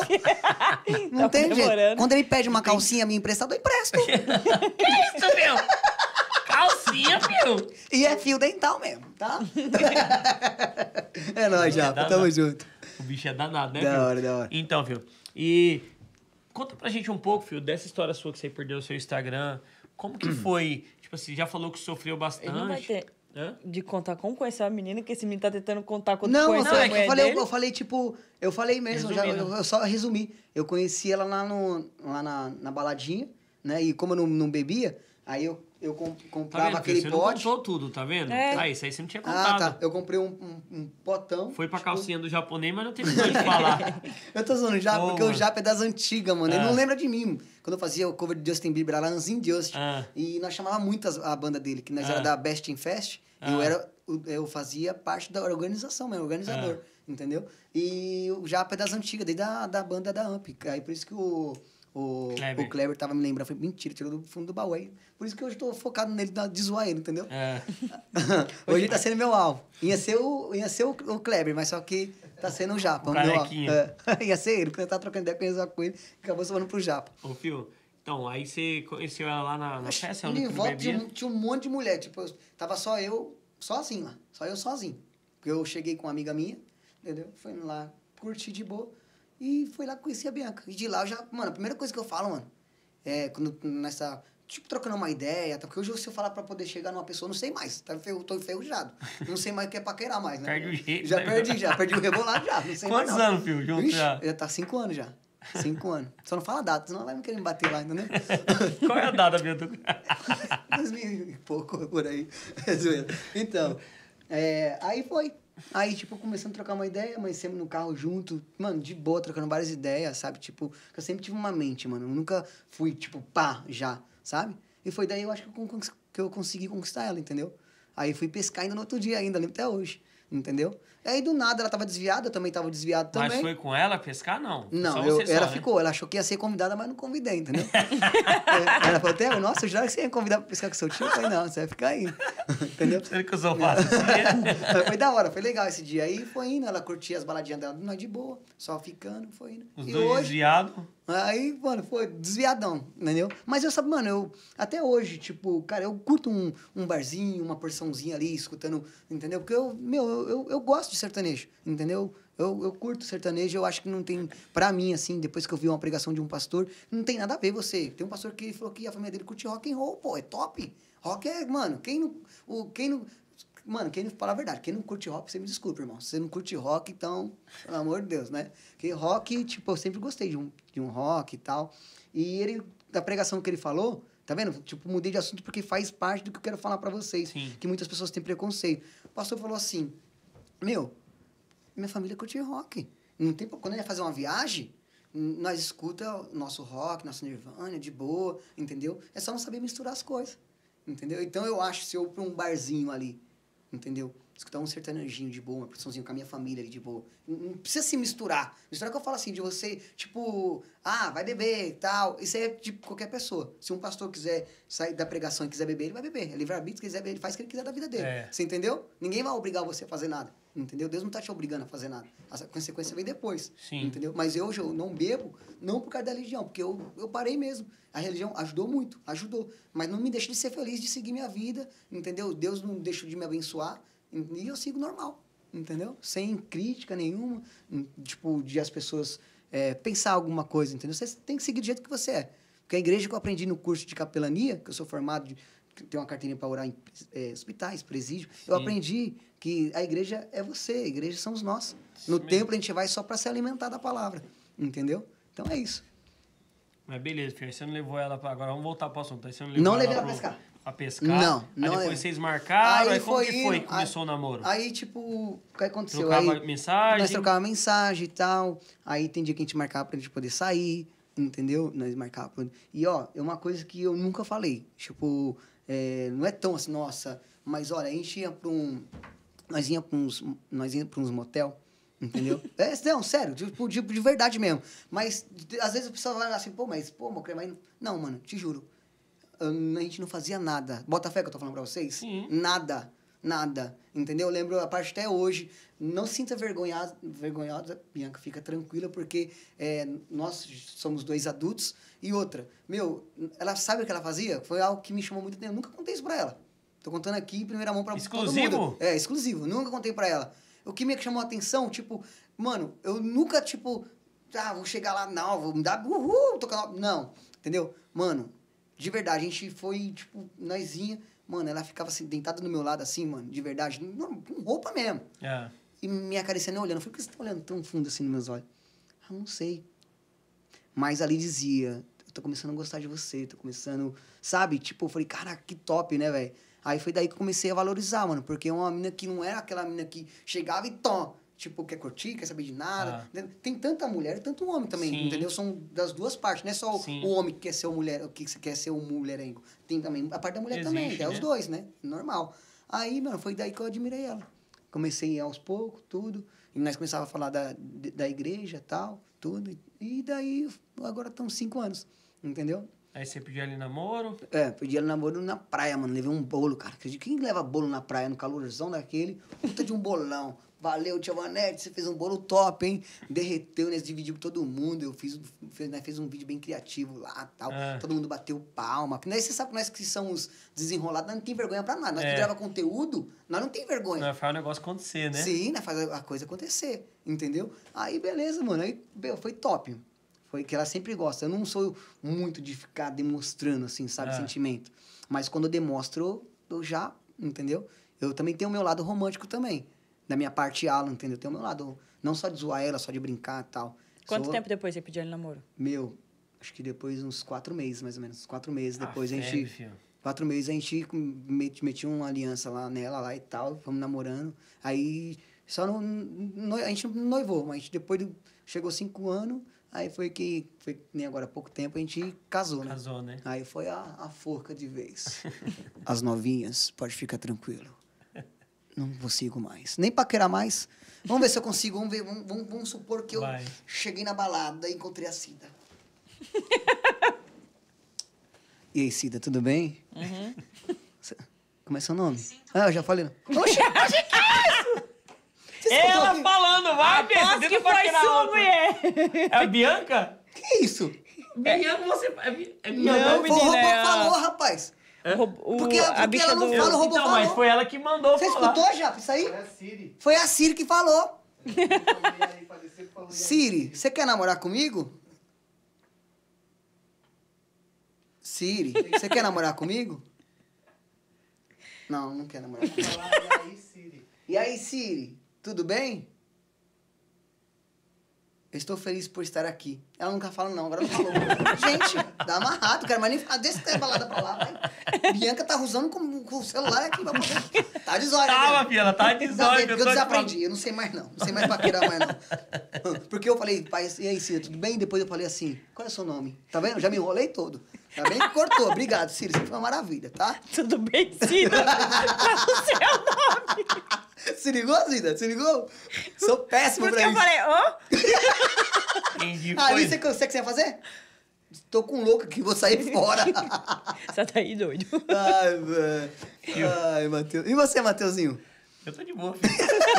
S1: Não
S2: Tá
S1: tem jeito.
S2: comemorando.
S1: Quando ele pede uma calcinha minha emprestada, eu empresto.
S3: Que isso, meu? Calcinha, meu!
S1: E é fio dental mesmo, tá? É nóis, Japa.
S3: Dá-
S1: Tamo
S3: dá.
S1: junto.
S3: O bicho é danado, né,
S1: Da
S3: Fio?
S1: hora, da hora.
S3: Então, Fio, e conta pra gente um pouco, Fio, dessa história sua que você perdeu o seu Instagram. Como que foi? Tipo assim, já falou que sofreu bastante.
S2: Ele não vai ter.
S3: Hã?
S2: De contar como conhecer a menina, que esse menino tá tentando contar quando
S1: Não,
S2: conheceu
S1: não,
S2: a
S1: é que
S2: mulher
S1: eu falei,
S2: dele.
S1: eu falei, tipo, eu falei mesmo, já, eu,
S3: Resumindo.
S1: eu só resumi. Eu conheci ela lá, no, lá na, na baladinha, né? E como eu não, não bebia, aí eu, eu com-
S3: Tá
S1: comprava
S3: vendo?
S1: aquele
S3: Você
S1: pote.
S3: não contou tudo, tá vendo?
S2: É.
S3: Ah, isso aí você não tinha
S1: Ah,
S3: contado.
S1: tá. Eu comprei um, um, um potão.
S3: Foi pra
S1: tipo,
S3: calcinha do japonês, mas não teve coisa de falar.
S1: Eu tô zoando já,
S3: Ô,
S1: porque
S3: mano.
S1: o Japa é das antigas, mano. Ele
S3: Ah.
S1: não lembra de mim. Quando eu fazia o cover de Justin Bieber, era Anzin Just.
S3: Ah.
S1: E nós chamava muito as- a banda dele, que nós
S3: Ah.
S1: era da Best in Fest. E eu,
S3: Ah.
S1: era, o- eu fazia parte da organização mesmo, organizador. Entendeu? E o Japa é das antigas, desde a da banda da Amp. Aí por isso que o... O
S3: Kleber.
S1: o Kleber tava me lembrando, foi mentira, tirou do fundo do baú aí. Por isso que hoje eu tô focado nele, na- de zoar ele, entendeu?
S3: É.
S1: Hoje ele tá sendo meu alvo. Ia ser o, ia ser o, o Kleber, mas só que tá sendo o Japa.
S3: O
S1: meu alvo.
S3: carequinha.
S1: É. Ia ser ele, porque eu tava trocando ideia com ele, com ele, e acabou sobrando pro Japa.
S3: Ô, Fio, então, aí você conheceu ela lá na, na festa,
S1: Em
S3: onde tu
S1: volta tinha,
S3: bebia?
S1: um- tinha um monte de mulher, tipo, eu- tava só eu, sozinho lá, só eu sozinho. Porque eu cheguei com uma amiga minha, entendeu? Fui lá, curti de boa, e fui lá conhecer a Bianca. E de lá eu já, mano, a primeira coisa que eu falo, mano, é quando nessa, tipo, trocando uma ideia, tá? Porque hoje se eu falar pra poder chegar numa pessoa, eu não sei mais, tá? Eu tô enferrujado. Não sei mais o que é paquerar mais, né?
S3: Perde o jeito,
S1: Já
S3: né?
S1: perdi, já, perdi o rebolado já, não sei mais
S3: Quantos
S1: não.
S3: anos, Fio, junto
S1: Vixe,
S3: já?
S1: Já tá cinco anos já. Cinco anos. Só não fala data, senão ela vai me querer me bater lá, entendeu?
S3: Qual é a data, Fio? Tu-
S1: dois mil e pouco, por aí. É zoeira. Então, é, aí foi. Aí, tipo, começando a trocar uma ideia, mas sempre no carro junto, mano, de boa, trocando várias ideias, sabe? Tipo, que eu sempre tive uma mente, mano. Eu nunca fui, tipo, pá, já, sabe? E foi daí eu acho que eu, con- que eu consegui conquistar ela, entendeu? Aí fui pescar ainda no outro dia ainda, lembro até hoje, entendeu? Aí do nada ela tava desviada, eu também tava desviado também.
S3: Mas foi com ela pescar, não?
S1: Não,
S3: Só
S1: eu-
S3: você só,
S1: ela
S3: né?
S1: ficou. Ela achou que ia ser convidada, mas não convidei, entendeu? É, ela falou até, nossa, eu jurava que você ia me convidar pra pescar com seu tio. Eu falei, não, você vai ficar aí. Entendeu?
S3: Sendo que eu sou fácil assim, né?
S1: Mas foi da hora, foi legal esse dia. Aí foi indo, ela curtia as baladinhas dela, nós de boa, só ficando, foi indo.
S3: Os
S1: E
S3: dois
S1: hoje,
S3: desviados.
S1: aí, mano, foi desviadão, entendeu? Mas eu sabe, mano, eu até hoje, tipo, cara, eu curto um, um barzinho, uma porçãozinha ali, escutando, entendeu? Porque eu, meu, eu, eu, eu gosto de sertanejo, entendeu? Eu, eu curto sertanejo, eu acho que não tem, pra mim, assim, depois que eu vi uma pregação de um pastor, não tem nada a ver você. Tem um pastor que falou que a família dele curte rock and roll, pô, é top. Rock é, mano, quem não, o, quem não, mano, quem não, fala a verdade, quem não curte rock, você me desculpa, irmão. Se você não curte rock, então, pelo amor de Deus, né? Porque rock, tipo, eu sempre gostei de um, de um rock e tal. E ele, da pregação que ele falou, tá vendo? Tipo, mudei de assunto porque faz parte do que eu quero falar pra vocês.
S3: Sim.
S1: Que muitas pessoas têm preconceito. O pastor falou assim, meu, minha família curte rock. Não tem, quando ele ia fazer uma viagem, nós escuta o nosso rock, nosso Nirvana, de boa, entendeu? É só não saber misturar as coisas, entendeu? Então eu acho, se eu pra um barzinho ali, entendeu? Escutar um sertanejinho de boa, uma porçãozinha com a minha família ali de boa. Não, não precisa se misturar. Misturar que eu falo assim, de você, tipo, ah, vai beber e tal. Isso aí é de qualquer pessoa. Se um pastor quiser sair da pregação e quiser beber, ele vai beber. É livre-arbítrio, se quiser beber, ele faz o que ele quiser da vida dele.
S3: É.
S1: Você entendeu? Ninguém vai obrigar você a fazer nada. Entendeu? Deus não tá te obrigando a fazer nada. A consequência vem depois.
S3: Sim.
S1: Entendeu? Mas eu, hoje eu não bebo, não por causa da religião, porque eu, eu parei mesmo. A religião ajudou muito, ajudou. Mas não me deixa de ser feliz, de seguir minha vida, entendeu? Deus não deixou de me abençoar e eu sigo normal, entendeu? Sem crítica nenhuma, tipo, de as pessoas é, pensar alguma coisa, entendeu? Você tem que seguir do jeito que você é. Porque a igreja que eu aprendi no curso de capelania, que eu sou formado, de, que tenho uma carteirinha para orar em é, hospitais, presídio, eu
S3: Sim.
S1: aprendi que a igreja é você, a igreja somos nós. No
S3: Sim.
S1: templo a gente vai só para se alimentar da palavra, entendeu? Então é isso.
S3: Mas beleza, filho, aí você não levou ela pra... Agora vamos voltar pro assunto. Aí você não levou
S1: Não
S3: ela
S1: levei ela
S3: pro-
S1: pra pescar.
S3: Pra pescar?
S1: Não,
S3: Aí
S1: não
S3: depois
S1: levei.
S3: vocês marcaram, aí, como que
S1: indo,
S3: foi que começou
S1: aí,
S3: o namoro?
S1: Aí, tipo, o que aconteceu?
S3: Trocava
S1: aí,
S3: mensagem?
S1: Nós trocava mensagem e tal. Aí tem dia que a gente marcava pra gente poder sair, entendeu? Nós marcava pra... E, ó, é uma coisa que eu nunca falei. Tipo, é, não é tão assim, nossa... Mas, olha, a gente ia pra um... Nós ia pra uns, nós ia pra uns motel, entendeu? É, não, sério, tipo, de, de verdade mesmo. Mas, de- às vezes, o pessoal vai lá assim, pô, mas, pô, Mocré, mas... Não, mano, te juro. Hum, A gente não fazia nada. Bota fé que eu tô falando pra vocês?
S3: Sim.
S1: Nada. Nada. Entendeu? Eu lembro a parte até hoje. Não se sinta vergonhada, vergonhosa, Bianca, fica tranquila, porque é, nós somos dois adultos. E outra, meu, ela sabe o que ela fazia? Foi algo que me chamou muito atenção. Eu nunca contei isso pra ela. Tô contando aqui em primeira mão pra todo
S3: Exclusivo?
S1: mundo. É, exclusivo. Nunca contei pra ela. O que me chamou a atenção, tipo, mano, eu nunca, tipo, ah, vou chegar lá, não, vou me dar, uhul, tocar lá. Não, entendeu? Mano, de verdade, a gente foi, tipo, nós vinha, Mano, ela ficava assim, dentada do meu lado, assim, mano, de verdade, não, com roupa mesmo.
S3: É.
S1: E me acariciando e olhando. Eu falei, por que você tá olhando tão fundo assim nos meus olhos? Ah, não sei. Mas ali dizia, eu tô começando a gostar de você, tô começando, sabe? Tipo, eu falei, cara, que top, né, velho? Aí foi daí que eu comecei a valorizar, mano, porque é uma mina que não era aquela mina que chegava e tom, tipo, quer curtir, quer saber de nada.
S3: Ah.
S1: Tem tanta mulher e tanto homem também,
S3: Sim.
S1: entendeu? São das duas partes, não é só o,
S3: Sim.
S1: o homem que quer ser o mulher, o que quer ser o mulherengo. Tem também a parte da mulher também,
S3: Existe,
S1: é
S3: né?
S1: os dois, né? Normal. Aí, mano, foi daí que eu admirei ela. Comecei aos poucos, tudo. E nós começávamos a falar da, da igreja e tal, tudo. E daí, agora estão cinco anos, entendeu?
S3: Aí você pediu ali namoro.
S1: É, pedi ela namoro na praia, mano. Levei um bolo, cara. Acredita? Quem leva bolo na praia, no calorzão daquele? Puta de um bolão. Valeu, tia Vanete, você fez um bolo top, hein? Derreteu, nós dividimos com todo mundo. Eu fiz, fiz, né, fez um vídeo bem criativo lá tal.
S3: É.
S1: Todo mundo bateu palma. Que nós, você sabe que nós que somos desenrolados, nós não tem vergonha pra nada. Nós
S3: É.
S1: que grava conteúdo, nós não tem vergonha.
S3: Não, faz o negócio acontecer, né?
S1: Sim, né? Faz a coisa acontecer, entendeu? Aí, beleza, mano. Aí, meu, foi top. Foi que ela sempre gosta. Eu não sou muito de ficar demonstrando, assim, sabe,
S3: Ah.
S1: sentimento. Mas quando eu demonstro, eu já, entendeu? Eu também tenho o meu lado romântico também. Da minha parte Alan, entendeu? Tenho o meu lado, não só de zoar ela, só de brincar e tal.
S2: Quanto
S1: Sou-
S2: tempo depois você pediu ele namoro?
S1: Meu, acho que depois, uns quatro meses, mais ou menos. Uns quatro meses depois
S3: Ah,
S1: a
S3: febre,
S1: gente...
S3: filho.
S1: Quatro meses a gente meti, meti uma aliança lá nela lá e tal, fomos namorando. Aí só não, no, a gente não noivou, mas depois do- chegou cinco anos, aí foi que, foi nem agora há pouco tempo, a gente casou, né?
S3: Casou, né?
S1: Aí foi a, a forca de vez. As novinhas, pode ficar tranquilo. Não consigo mais. Nem paquerar mais. Vamos ver se eu consigo. Vamos ver. Vamos, vamos, vamos supor que eu
S3: Vai.
S1: cheguei na balada e encontrei a Cida. E aí, Cida, tudo bem?
S2: Uhum.
S1: Cê- Como é seu nome? Ah, eu já falei. Oxi, oxi, que isso? Você
S3: Ela
S1: escutou?
S3: falando, vai, Bia,
S2: Aposto
S3: você
S2: que
S3: tenta
S2: foi
S3: paquerar
S2: sua
S3: outra.
S2: mulher.
S3: É a Bianca?
S1: Que isso?
S3: Bianca, você... É, Bi- é
S2: Não,
S3: Bianca?
S1: Foi o
S2: menina,
S1: robô
S2: é
S1: que
S2: a-
S1: falou, rapaz.
S2: O- o-
S1: Porque-
S2: a
S1: porque
S2: bicha
S1: ela não
S2: do...
S1: fala, o robô
S3: Então,
S1: falou.
S3: mas foi ela que mandou
S1: Você
S3: falar.
S1: escutou já isso aí?
S4: É a Siri.
S1: Foi a Siri que falou.
S4: Eu falei aí, parecia que falou aí.
S1: Siri, você quer namorar comigo? Siri, você quer namorar comigo? Não, não quer namorar comigo.
S4: Falar, e aí, Siri.
S1: E aí, Siri, tudo bem? Eu estou feliz por estar aqui. Ela nunca fala não, agora não falou. Gente, dá amarrado, cara, mas nem falar desse tempo balada pra lá, vai. Bianca tá usando com, com o celular aqui, vai pra... Tá de zóio,
S3: Tava,
S1: né?
S3: filha, ela tá de
S1: Não,
S3: zóio.
S1: porque eu desaprendi, eu não sei mais não. Não sei mais paquerar mais não. Porque eu falei, pai, e aí, Cida, tudo bem? Depois eu falei assim, qual é o seu nome? Tá vendo? Já me enrolei todo. Tá bem que cortou. Obrigado, Cida, você foi uma maravilha, tá?
S2: Tudo bem, Cida? Qual o seu nome?
S1: Se ligou, Cida? Se ligou? Sou péssimo
S2: Porque
S1: pra
S2: eu
S1: isso.
S2: falei, ó.
S3: Entendi,
S1: Ah,
S3: foi.
S1: isso é que você que você ia fazer? Tô com louco aqui, vou sair fora.
S2: Você tá aí doido.
S1: Ai, velho. Ai, Matheus. E você, Mateuzinho?
S3: Eu tô de boa, filho.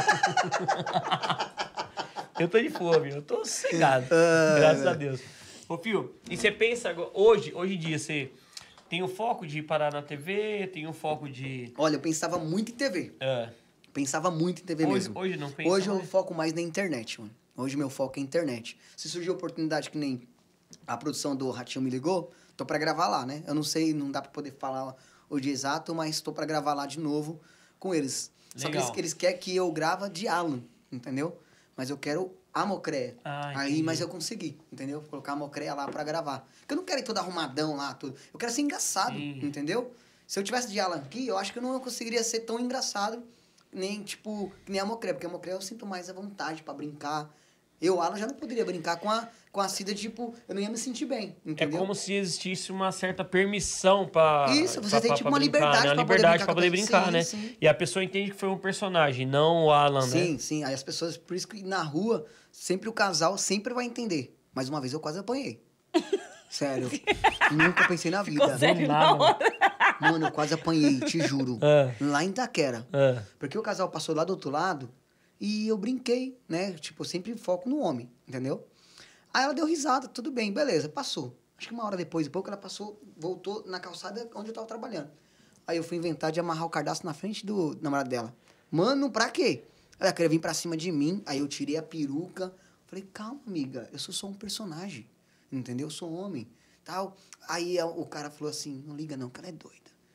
S3: Eu tô de boa, viu? Eu tô sossegado.
S1: Ah,
S3: graças
S1: velho.
S3: a Deus. Ô, Fio, e você pensa agora, hoje, hoje em dia, você tem o foco de parar na T V, tem o foco de...
S1: Olha, eu pensava muito em T V.
S3: É,
S1: Pensava muito em T V
S3: hoje,
S1: mesmo.
S3: hoje não pensa
S1: Hoje eu
S3: mais?
S1: foco mais na internet, mano. Hoje meu foco é internet. Se surgiu a oportunidade que nem a produção do Ratinho me ligou, tô pra gravar lá, né? Eu não sei, não dá pra poder falar o dia exato, mas tô pra gravar lá de novo com eles. Só que
S3: Legal.
S1: eles, eles querem que eu grava de Alan, entendeu? Mas eu quero a Mocréia.
S3: Ah,
S1: Aí,
S3: entendi.
S1: mas eu consegui, entendeu? Colocar a Mocréia lá pra gravar. Porque eu não quero ir todo arrumadão lá, tudo. Eu quero ser engraçado,
S3: Sim.
S1: entendeu? Se eu tivesse de Alan aqui, eu acho que eu não conseguiria ser tão engraçado, nem, tipo, que nem a Mocréia. Porque a Mocréia eu sinto mais à vontade pra brincar. Eu, Alan, já não poderia brincar com a, com a Cida, tipo, eu não ia me sentir bem,
S3: É
S1: entendeu?
S3: como se existisse uma certa permissão pra...
S1: Isso, você
S3: pra-
S1: tem,
S3: pra-
S1: tipo,
S3: pra
S1: uma
S3: brincar,
S1: liberdade
S3: né? Uma
S1: pra poder
S3: liberdade
S1: brincar
S3: pra
S1: com
S3: poder
S1: a-
S3: brincar,
S1: sim,
S3: né?
S1: sim.
S3: E a pessoa entende que foi um personagem, não o Alan, né?
S1: Sim, sim. Aí as pessoas, por isso que na rua, sempre o casal sempre vai entender. Mas uma vez eu quase apanhei. Sério. Nunca pensei na vida.
S2: Ficou sério na
S3: nada.
S2: hora.
S1: Mano, eu quase apanhei, te juro.
S3: É.
S1: Lá em Itaquera.
S3: É.
S1: Porque o casal passou lá do outro lado e eu brinquei, né? Tipo, eu sempre foco no homem, entendeu? Aí ela deu risada, tudo bem, beleza, passou. Acho que uma hora depois, depois que ela passou, voltou na calçada onde eu tava trabalhando. Aí eu fui inventar de amarrar o cadastro na frente do namorado dela. Mano, pra quê? Ela queria vir pra cima de mim, aí eu tirei a peruca. Falei, calma, amiga, eu sou só um personagem, entendeu? Eu sou homem, tal. Aí a- o cara falou assim, não liga não, que ela é doida.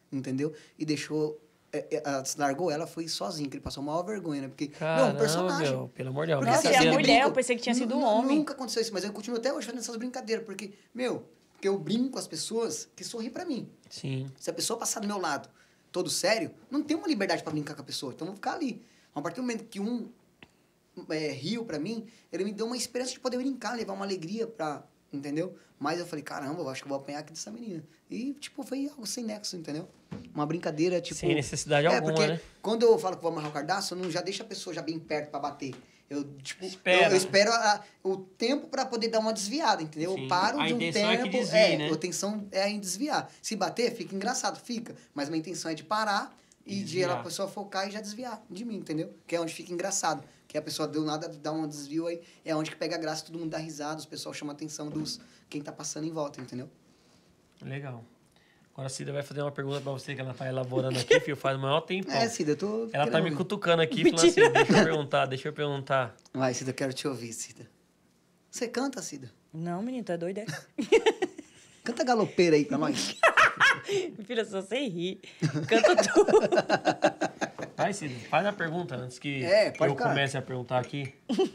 S1: entendeu? E deixou... É, é, a- largou ela, foi sozinho, que ele passou maior vergonha, né? Porque,
S3: Caramba,
S1: não, um personagem.
S3: meu, pelo amor de Deus.
S1: Porque,
S2: Nossa,
S1: assim,
S2: e a
S1: eu
S2: mulher,
S1: brinco-
S2: eu pensei que tinha sido um
S1: nu-
S2: homem.
S1: Nunca aconteceu isso, mas eu continuo até hoje fazendo essas brincadeiras, porque, meu, porque eu brinco com as pessoas que sorriem pra mim.
S3: Sim.
S1: Se a pessoa passar do meu lado todo sério, não tem uma liberdade pra brincar com a pessoa, então eu vou ficar ali. A partir do momento que um é, riu pra mim, ele me deu uma esperança de poder brincar, levar uma alegria pra... Entendeu? Mas eu falei, caramba, eu acho que eu vou apanhar aqui dessa menina. E, tipo, foi algo sem nexo, entendeu? Uma brincadeira, tipo...
S3: Sem necessidade
S1: é,
S3: alguma,
S1: porque
S3: né?
S1: quando eu falo que vou amarrar o cardaço, eu não já deixo a pessoa já bem perto pra bater. Eu, tipo,
S3: Espera.
S1: eu, eu espero a- o tempo pra poder dar uma desviada, entendeu?
S3: Sim.
S1: Eu paro
S3: A
S1: de um
S3: intenção é
S1: tempo...
S3: que desvie,
S1: é,
S3: né?
S1: a intenção é em desviar. Se bater, fica engraçado, fica. Mas minha intenção é de parar e de
S3: Desviar.
S1: ela, a pessoa focar e já desviar de mim, entendeu? Que é onde fica engraçado. Que a pessoa deu nada, dá um desvio aí, é onde que pega a graça, todo mundo dá risada, os pessoal chama a atenção dos quem tá passando em volta, entendeu?
S3: Legal. Agora a Cida vai fazer uma pergunta pra você que ela tá elaborando aqui, filho, faz o maior tempo.
S1: É, Cida, eu tô...
S3: Ela tá
S1: querendo
S3: me
S1: ouvir.
S3: cutucando aqui, falando assim, deixa eu perguntar, deixa eu perguntar.
S1: Vai, Cida, eu quero te ouvir, Cida. Você canta, Cida?
S2: Não, menino, tu é doida?
S1: Canta galopeira aí pra nós.
S2: Filha, só sei rir. Canta tu.
S3: Vai, Cida, faz a pergunta antes que
S1: É, pode
S3: eu
S1: ficar.
S3: comece a perguntar aqui.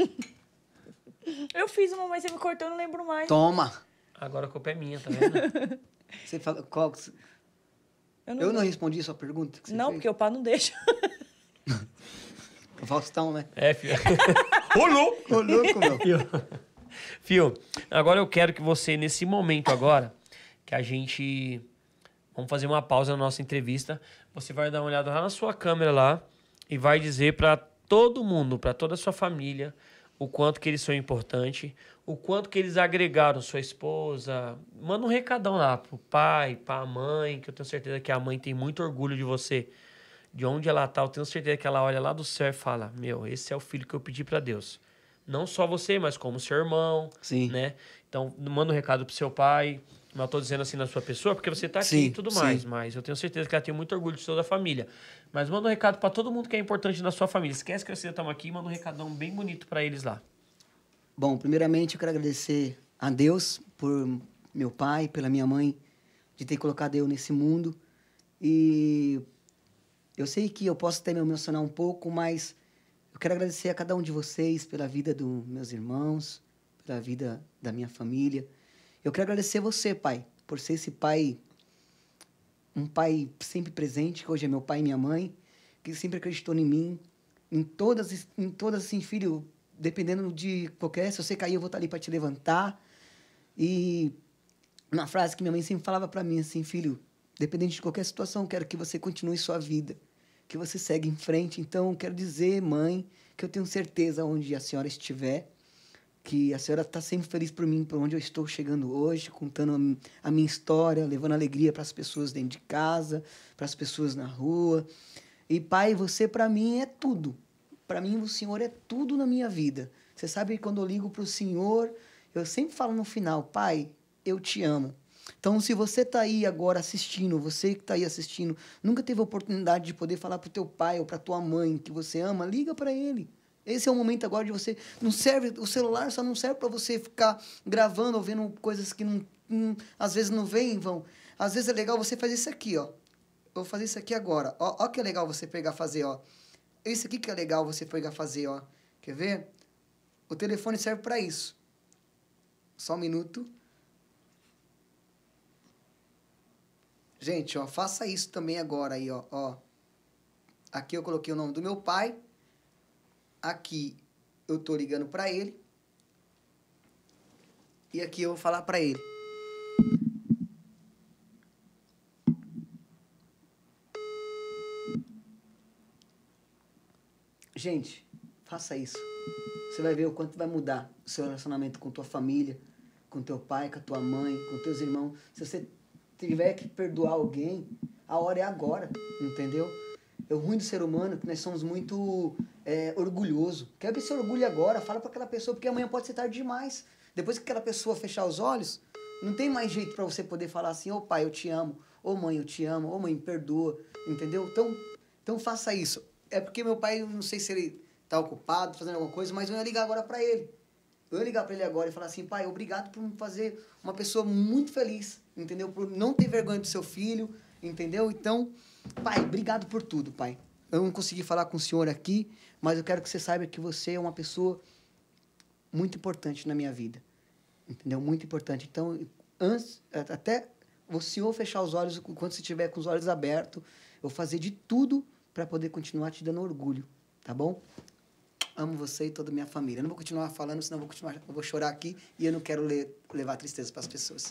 S2: Eu fiz uma, mas você me cortou, eu não lembro mais.
S1: Toma.
S3: Agora a culpa é minha, tá vendo?
S1: Você fala... Qual...
S2: Eu não,
S1: Eu não respondi a sua pergunta que você
S2: Não,
S1: fez?
S2: porque o pá não deixa.
S1: O Faustão, né?
S3: É, filho. Ô, louco!
S1: Ô, louco, meu.
S3: Fio. Fio, agora eu quero que você, nesse momento agora, que a gente... Vamos fazer uma pausa na nossa entrevista. Você vai dar uma olhada lá na sua câmera lá e vai dizer para todo mundo, para toda a sua família, o quanto que eles são importantes, o quanto que eles agregaram sua esposa. Manda um recadão lá pro pai, pra mãe, que eu tenho certeza que a mãe tem muito orgulho de você. De onde ela tá, eu tenho certeza que ela olha lá do céu e fala, meu, esse é o filho que eu pedi para Deus. Não só você, mas como seu irmão,
S1: Sim.
S3: né? Então, manda um recado pro seu pai. Não estou dizendo assim na sua pessoa, porque você tá aqui
S1: Sim,
S3: e tudo
S1: sim.
S3: mais. Mas eu tenho certeza que ela tem muito orgulho de toda a família. Mas manda um recado para todo mundo que é importante na sua família. Esquece que vocês estão aqui e manda um recadão bem bonito para eles lá.
S1: Bom, primeiramente eu quero agradecer a Deus por meu pai, pela minha mãe, de ter colocado eu nesse mundo. E eu sei que eu posso até me emocionar um pouco, mas eu quero agradecer a cada um de vocês pela vida dos meus irmãos, pela vida da minha família. Eu quero agradecer você, pai, por ser esse pai, um pai sempre presente, que hoje é meu pai e minha mãe, que sempre acreditou em mim, em todas, em todas assim, filho, dependendo de qualquer, se você cair, eu vou estar ali para te levantar. E uma frase que minha mãe sempre falava para mim, assim, filho, dependente de qualquer situação, quero que você continue sua vida, que você segue em frente. Então, quero dizer, mãe, que eu tenho certeza onde a senhora estiver, que a senhora está sempre feliz por mim, por onde eu estou chegando hoje, contando a, a minha história, levando alegria para as pessoas dentro de casa, para as pessoas na rua. E, pai, você para mim é tudo. Para mim, o Senhor é tudo na minha vida. Você sabe que quando eu ligo para o Senhor, eu sempre falo no final, pai, eu te amo. Então, se você está aí agora assistindo, você que está aí assistindo, nunca teve a oportunidade de poder falar para o teu pai ou para tua mãe que você ama, liga para ele. Esse é o momento agora de você... Não serve, o celular só não serve para você ficar gravando ou vendo coisas que não, não, às vezes não vêm, vão. Às vezes é legal você fazer isso aqui, ó. Eu vou fazer isso aqui agora. Ó, ó que é legal você pegar e fazer, ó. Esse aqui que é legal você pegar e fazer, ó. Quer ver? O telefone serve para isso. Só um minuto. Gente, ó, faça isso também agora aí, ó, ó. Aqui eu coloquei o nome do meu pai. Aqui eu tô ligando para ele. E aqui eu vou falar para ele. Gente, faça isso. Você vai ver o quanto vai mudar o seu relacionamento com tua família, com teu pai, com a tua mãe, com teus irmãos. Se você tiver que perdoar alguém, a hora é agora, entendeu? É o ruim do ser humano que nós somos muito é, orgulhosos. Quer ver esse orgulho agora? Fala para aquela pessoa, porque amanhã pode ser tarde demais. Depois que aquela pessoa fechar os olhos, não tem mais jeito para você poder falar assim, ô pai, eu te amo, ô mãe, eu te amo, ô mãe, perdoa, entendeu? Então, então faça isso. É porque meu pai, eu não sei se ele tá ocupado, fazendo alguma coisa, mas eu ia ligar agora para ele. Eu ia ligar para ele agora e falar assim, pai, obrigado por me fazer uma pessoa muito feliz, entendeu? Por não ter vergonha do seu filho Entendeu? Então, pai, obrigado por tudo, pai. Eu não consegui falar com o senhor aqui, mas eu quero que você saiba que você é uma pessoa muito importante na minha vida. Entendeu? Muito importante. Então, antes, até o senhor fechar os olhos, quando você estiver com os olhos abertos, eu vou fazer de tudo para poder continuar te dando orgulho, tá bom? Amo você e toda a minha família. Eu não vou continuar falando, senão eu vou, continuar, eu vou chorar aqui e eu não quero le, levar tristeza para as pessoas.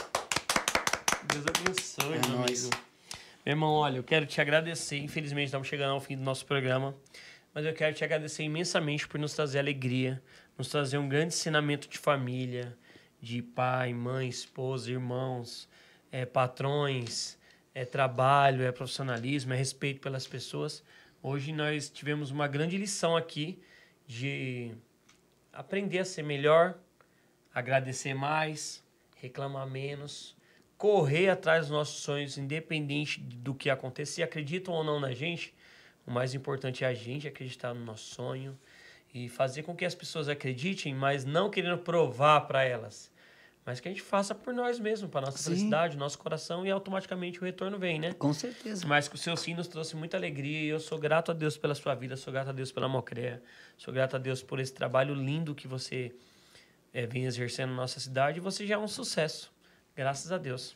S3: Deus abençoe,
S1: É
S3: meu
S1: nóis.
S3: amigo. Meu irmão, olha, eu quero te agradecer. Infelizmente, estamos chegando ao fim do nosso programa. Mas eu quero te agradecer imensamente por nos trazer alegria, nos trazer um grande ensinamento de família, de pai, mãe, esposa, irmãos, é, patrões, é trabalho, é profissionalismo, é respeito pelas pessoas. Hoje nós tivemos uma grande lição aqui de aprender a ser melhor, agradecer mais, reclamar menos, correr atrás dos nossos sonhos, independente do que acontecer. Acreditam ou não na gente, o mais importante é a gente acreditar no nosso sonho e fazer com que as pessoas acreditem, mas não querendo provar para elas, mas que a gente faça por nós mesmos, para nossa
S1: Sim.
S3: felicidade, nosso coração, e automaticamente o retorno vem, né?
S1: Com certeza.
S3: Mas que o seu sim nos trouxe muita alegria e eu sou grato a Deus pela sua vida, sou grato a Deus pela Mocrea, sou grato a Deus por esse trabalho lindo que você é, vem exercendo na nossa cidade, e você já é um sucesso, graças a Deus.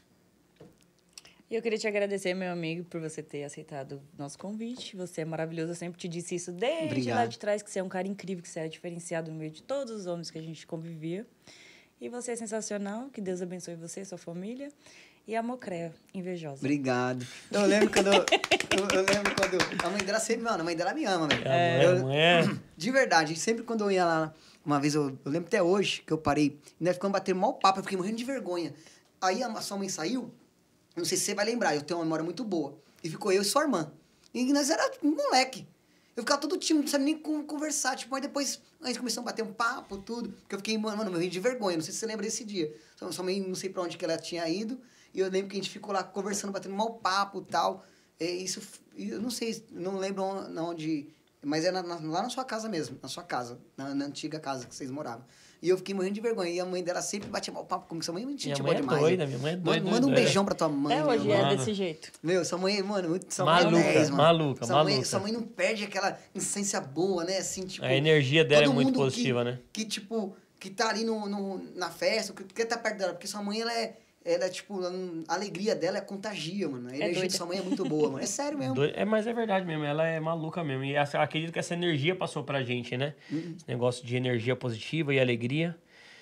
S2: E eu queria te agradecer, meu amigo, por você ter aceitado o nosso convite. Você é maravilhoso, eu sempre te disse isso desde
S1: Obrigado.
S2: lá de trás, que você é um cara incrível, que você é diferenciado no meio de todos os homens que a gente convivia. E você é sensacional, que Deus abençoe você e sua família. E a Mocrea, invejosa.
S1: Obrigado. Eu lembro quando... eu, eu lembro quando... A mãe dela sempre... Mano, a mãe dela me ama, velho.
S3: É,
S1: Eu-
S3: é.
S1: De verdade, sempre quando eu ia lá, uma vez, eu, eu lembro até hoje que eu parei, e nós ficamos batendo mal papo, eu fiquei morrendo de vergonha. Aí a sua mãe saiu, não sei se você vai lembrar, eu tenho uma memória muito boa. E ficou eu e sua irmã. E nós era um moleque. Eu ficava todo tímido, não sabia nem como conversar. Tipo, aí depois a gente começou a bater um papo, tudo. Porque eu fiquei, mano, eu morri de vergonha. Não sei se você lembra desse dia. Sua sua mãe, não sei pra onde que ela tinha ido. E eu lembro que a gente ficou lá conversando, batendo mal papo e tal. É, isso, eu não sei, não lembro onde... Mas é na, na, lá na sua casa mesmo, na sua casa, na, na antiga casa que vocês moravam. E eu fiquei morrendo de vergonha. E a mãe dela sempre batia mal papo comigo. Sua mãe é muito
S3: Minha
S1: gente
S3: mãe
S1: boa
S3: é
S1: demais.
S3: doida,
S1: né?
S3: minha mãe é
S1: Manda,
S3: doida.
S1: manda um
S3: doida.
S1: beijão pra tua mãe.
S2: Até
S1: meu,
S2: hoje é
S3: mano.
S2: desse jeito.
S1: Meu, sua mãe, mano, muito, sua
S3: Maluca,
S1: mãe é dez, mano.
S3: maluca,
S1: sua Mãe,
S3: maluca.
S1: sua mãe não perde aquela essência boa, né? Assim, tipo...
S3: A energia dela é
S1: todo
S3: muito
S1: mundo
S3: positiva,
S1: que,
S3: né?
S1: Que, tipo, que tá ali no, no, na festa, que quer tá perto dela. Porque sua mãe, ela é... Ela é, tipo, a alegria dela é contagia, mano. A energia
S2: doida.
S1: de sua mãe é muito boa, mano. É sério mesmo.
S3: Doido- É, mas é verdade mesmo, ela é maluca mesmo. E essa- acredito que essa energia passou pra gente, né? Esse negócio de energia positiva e alegria.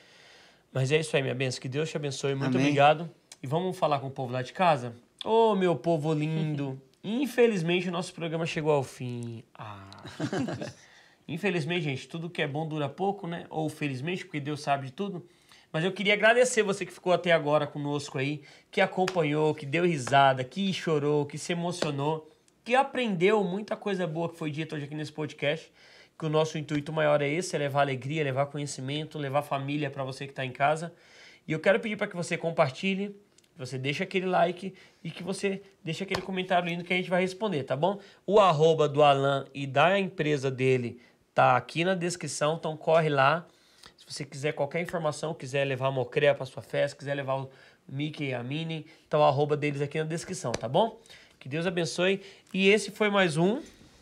S3: Mas é isso aí, minha benção. Que Deus te abençoe. Muito
S1: Amém.
S3: obrigado. E vamos falar com o povo lá de casa? Ô, meu povo lindo. Infelizmente, o nosso programa chegou ao fim. Ah. Infelizmente, gente, tudo que é bom dura pouco, né? Ou felizmente, porque Deus sabe de tudo. Mas eu queria agradecer você que ficou até agora conosco aí, que acompanhou, que deu risada, que chorou, que se emocionou, que aprendeu muita coisa boa que foi dita hoje aqui nesse podcast. Que o nosso intuito maior é esse, é levar alegria, levar conhecimento, levar família para você que está em casa. E eu quero pedir para que você compartilhe, que você deixe aquele like e que você deixe aquele comentário lindo que a gente vai responder, tá bom? O arroba do Alan e da empresa dele tá aqui na descrição, então corre lá. Se você quiser qualquer informação, quiser levar a Mocrea para sua festa, quiser levar o Mickey e a Minnie, então o arroba deles aqui na descrição, tá bom? Que Deus abençoe. E esse foi mais um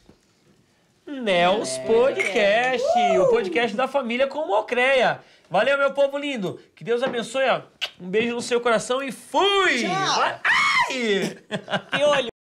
S3: Nels Podcast, o podcast da família com Mocrea. Valeu, meu povo lindo. Que Deus abençoe. Ó. Um beijo no seu coração e fui!
S1: Tchau.
S3: Vai- Ai!
S2: Piolho.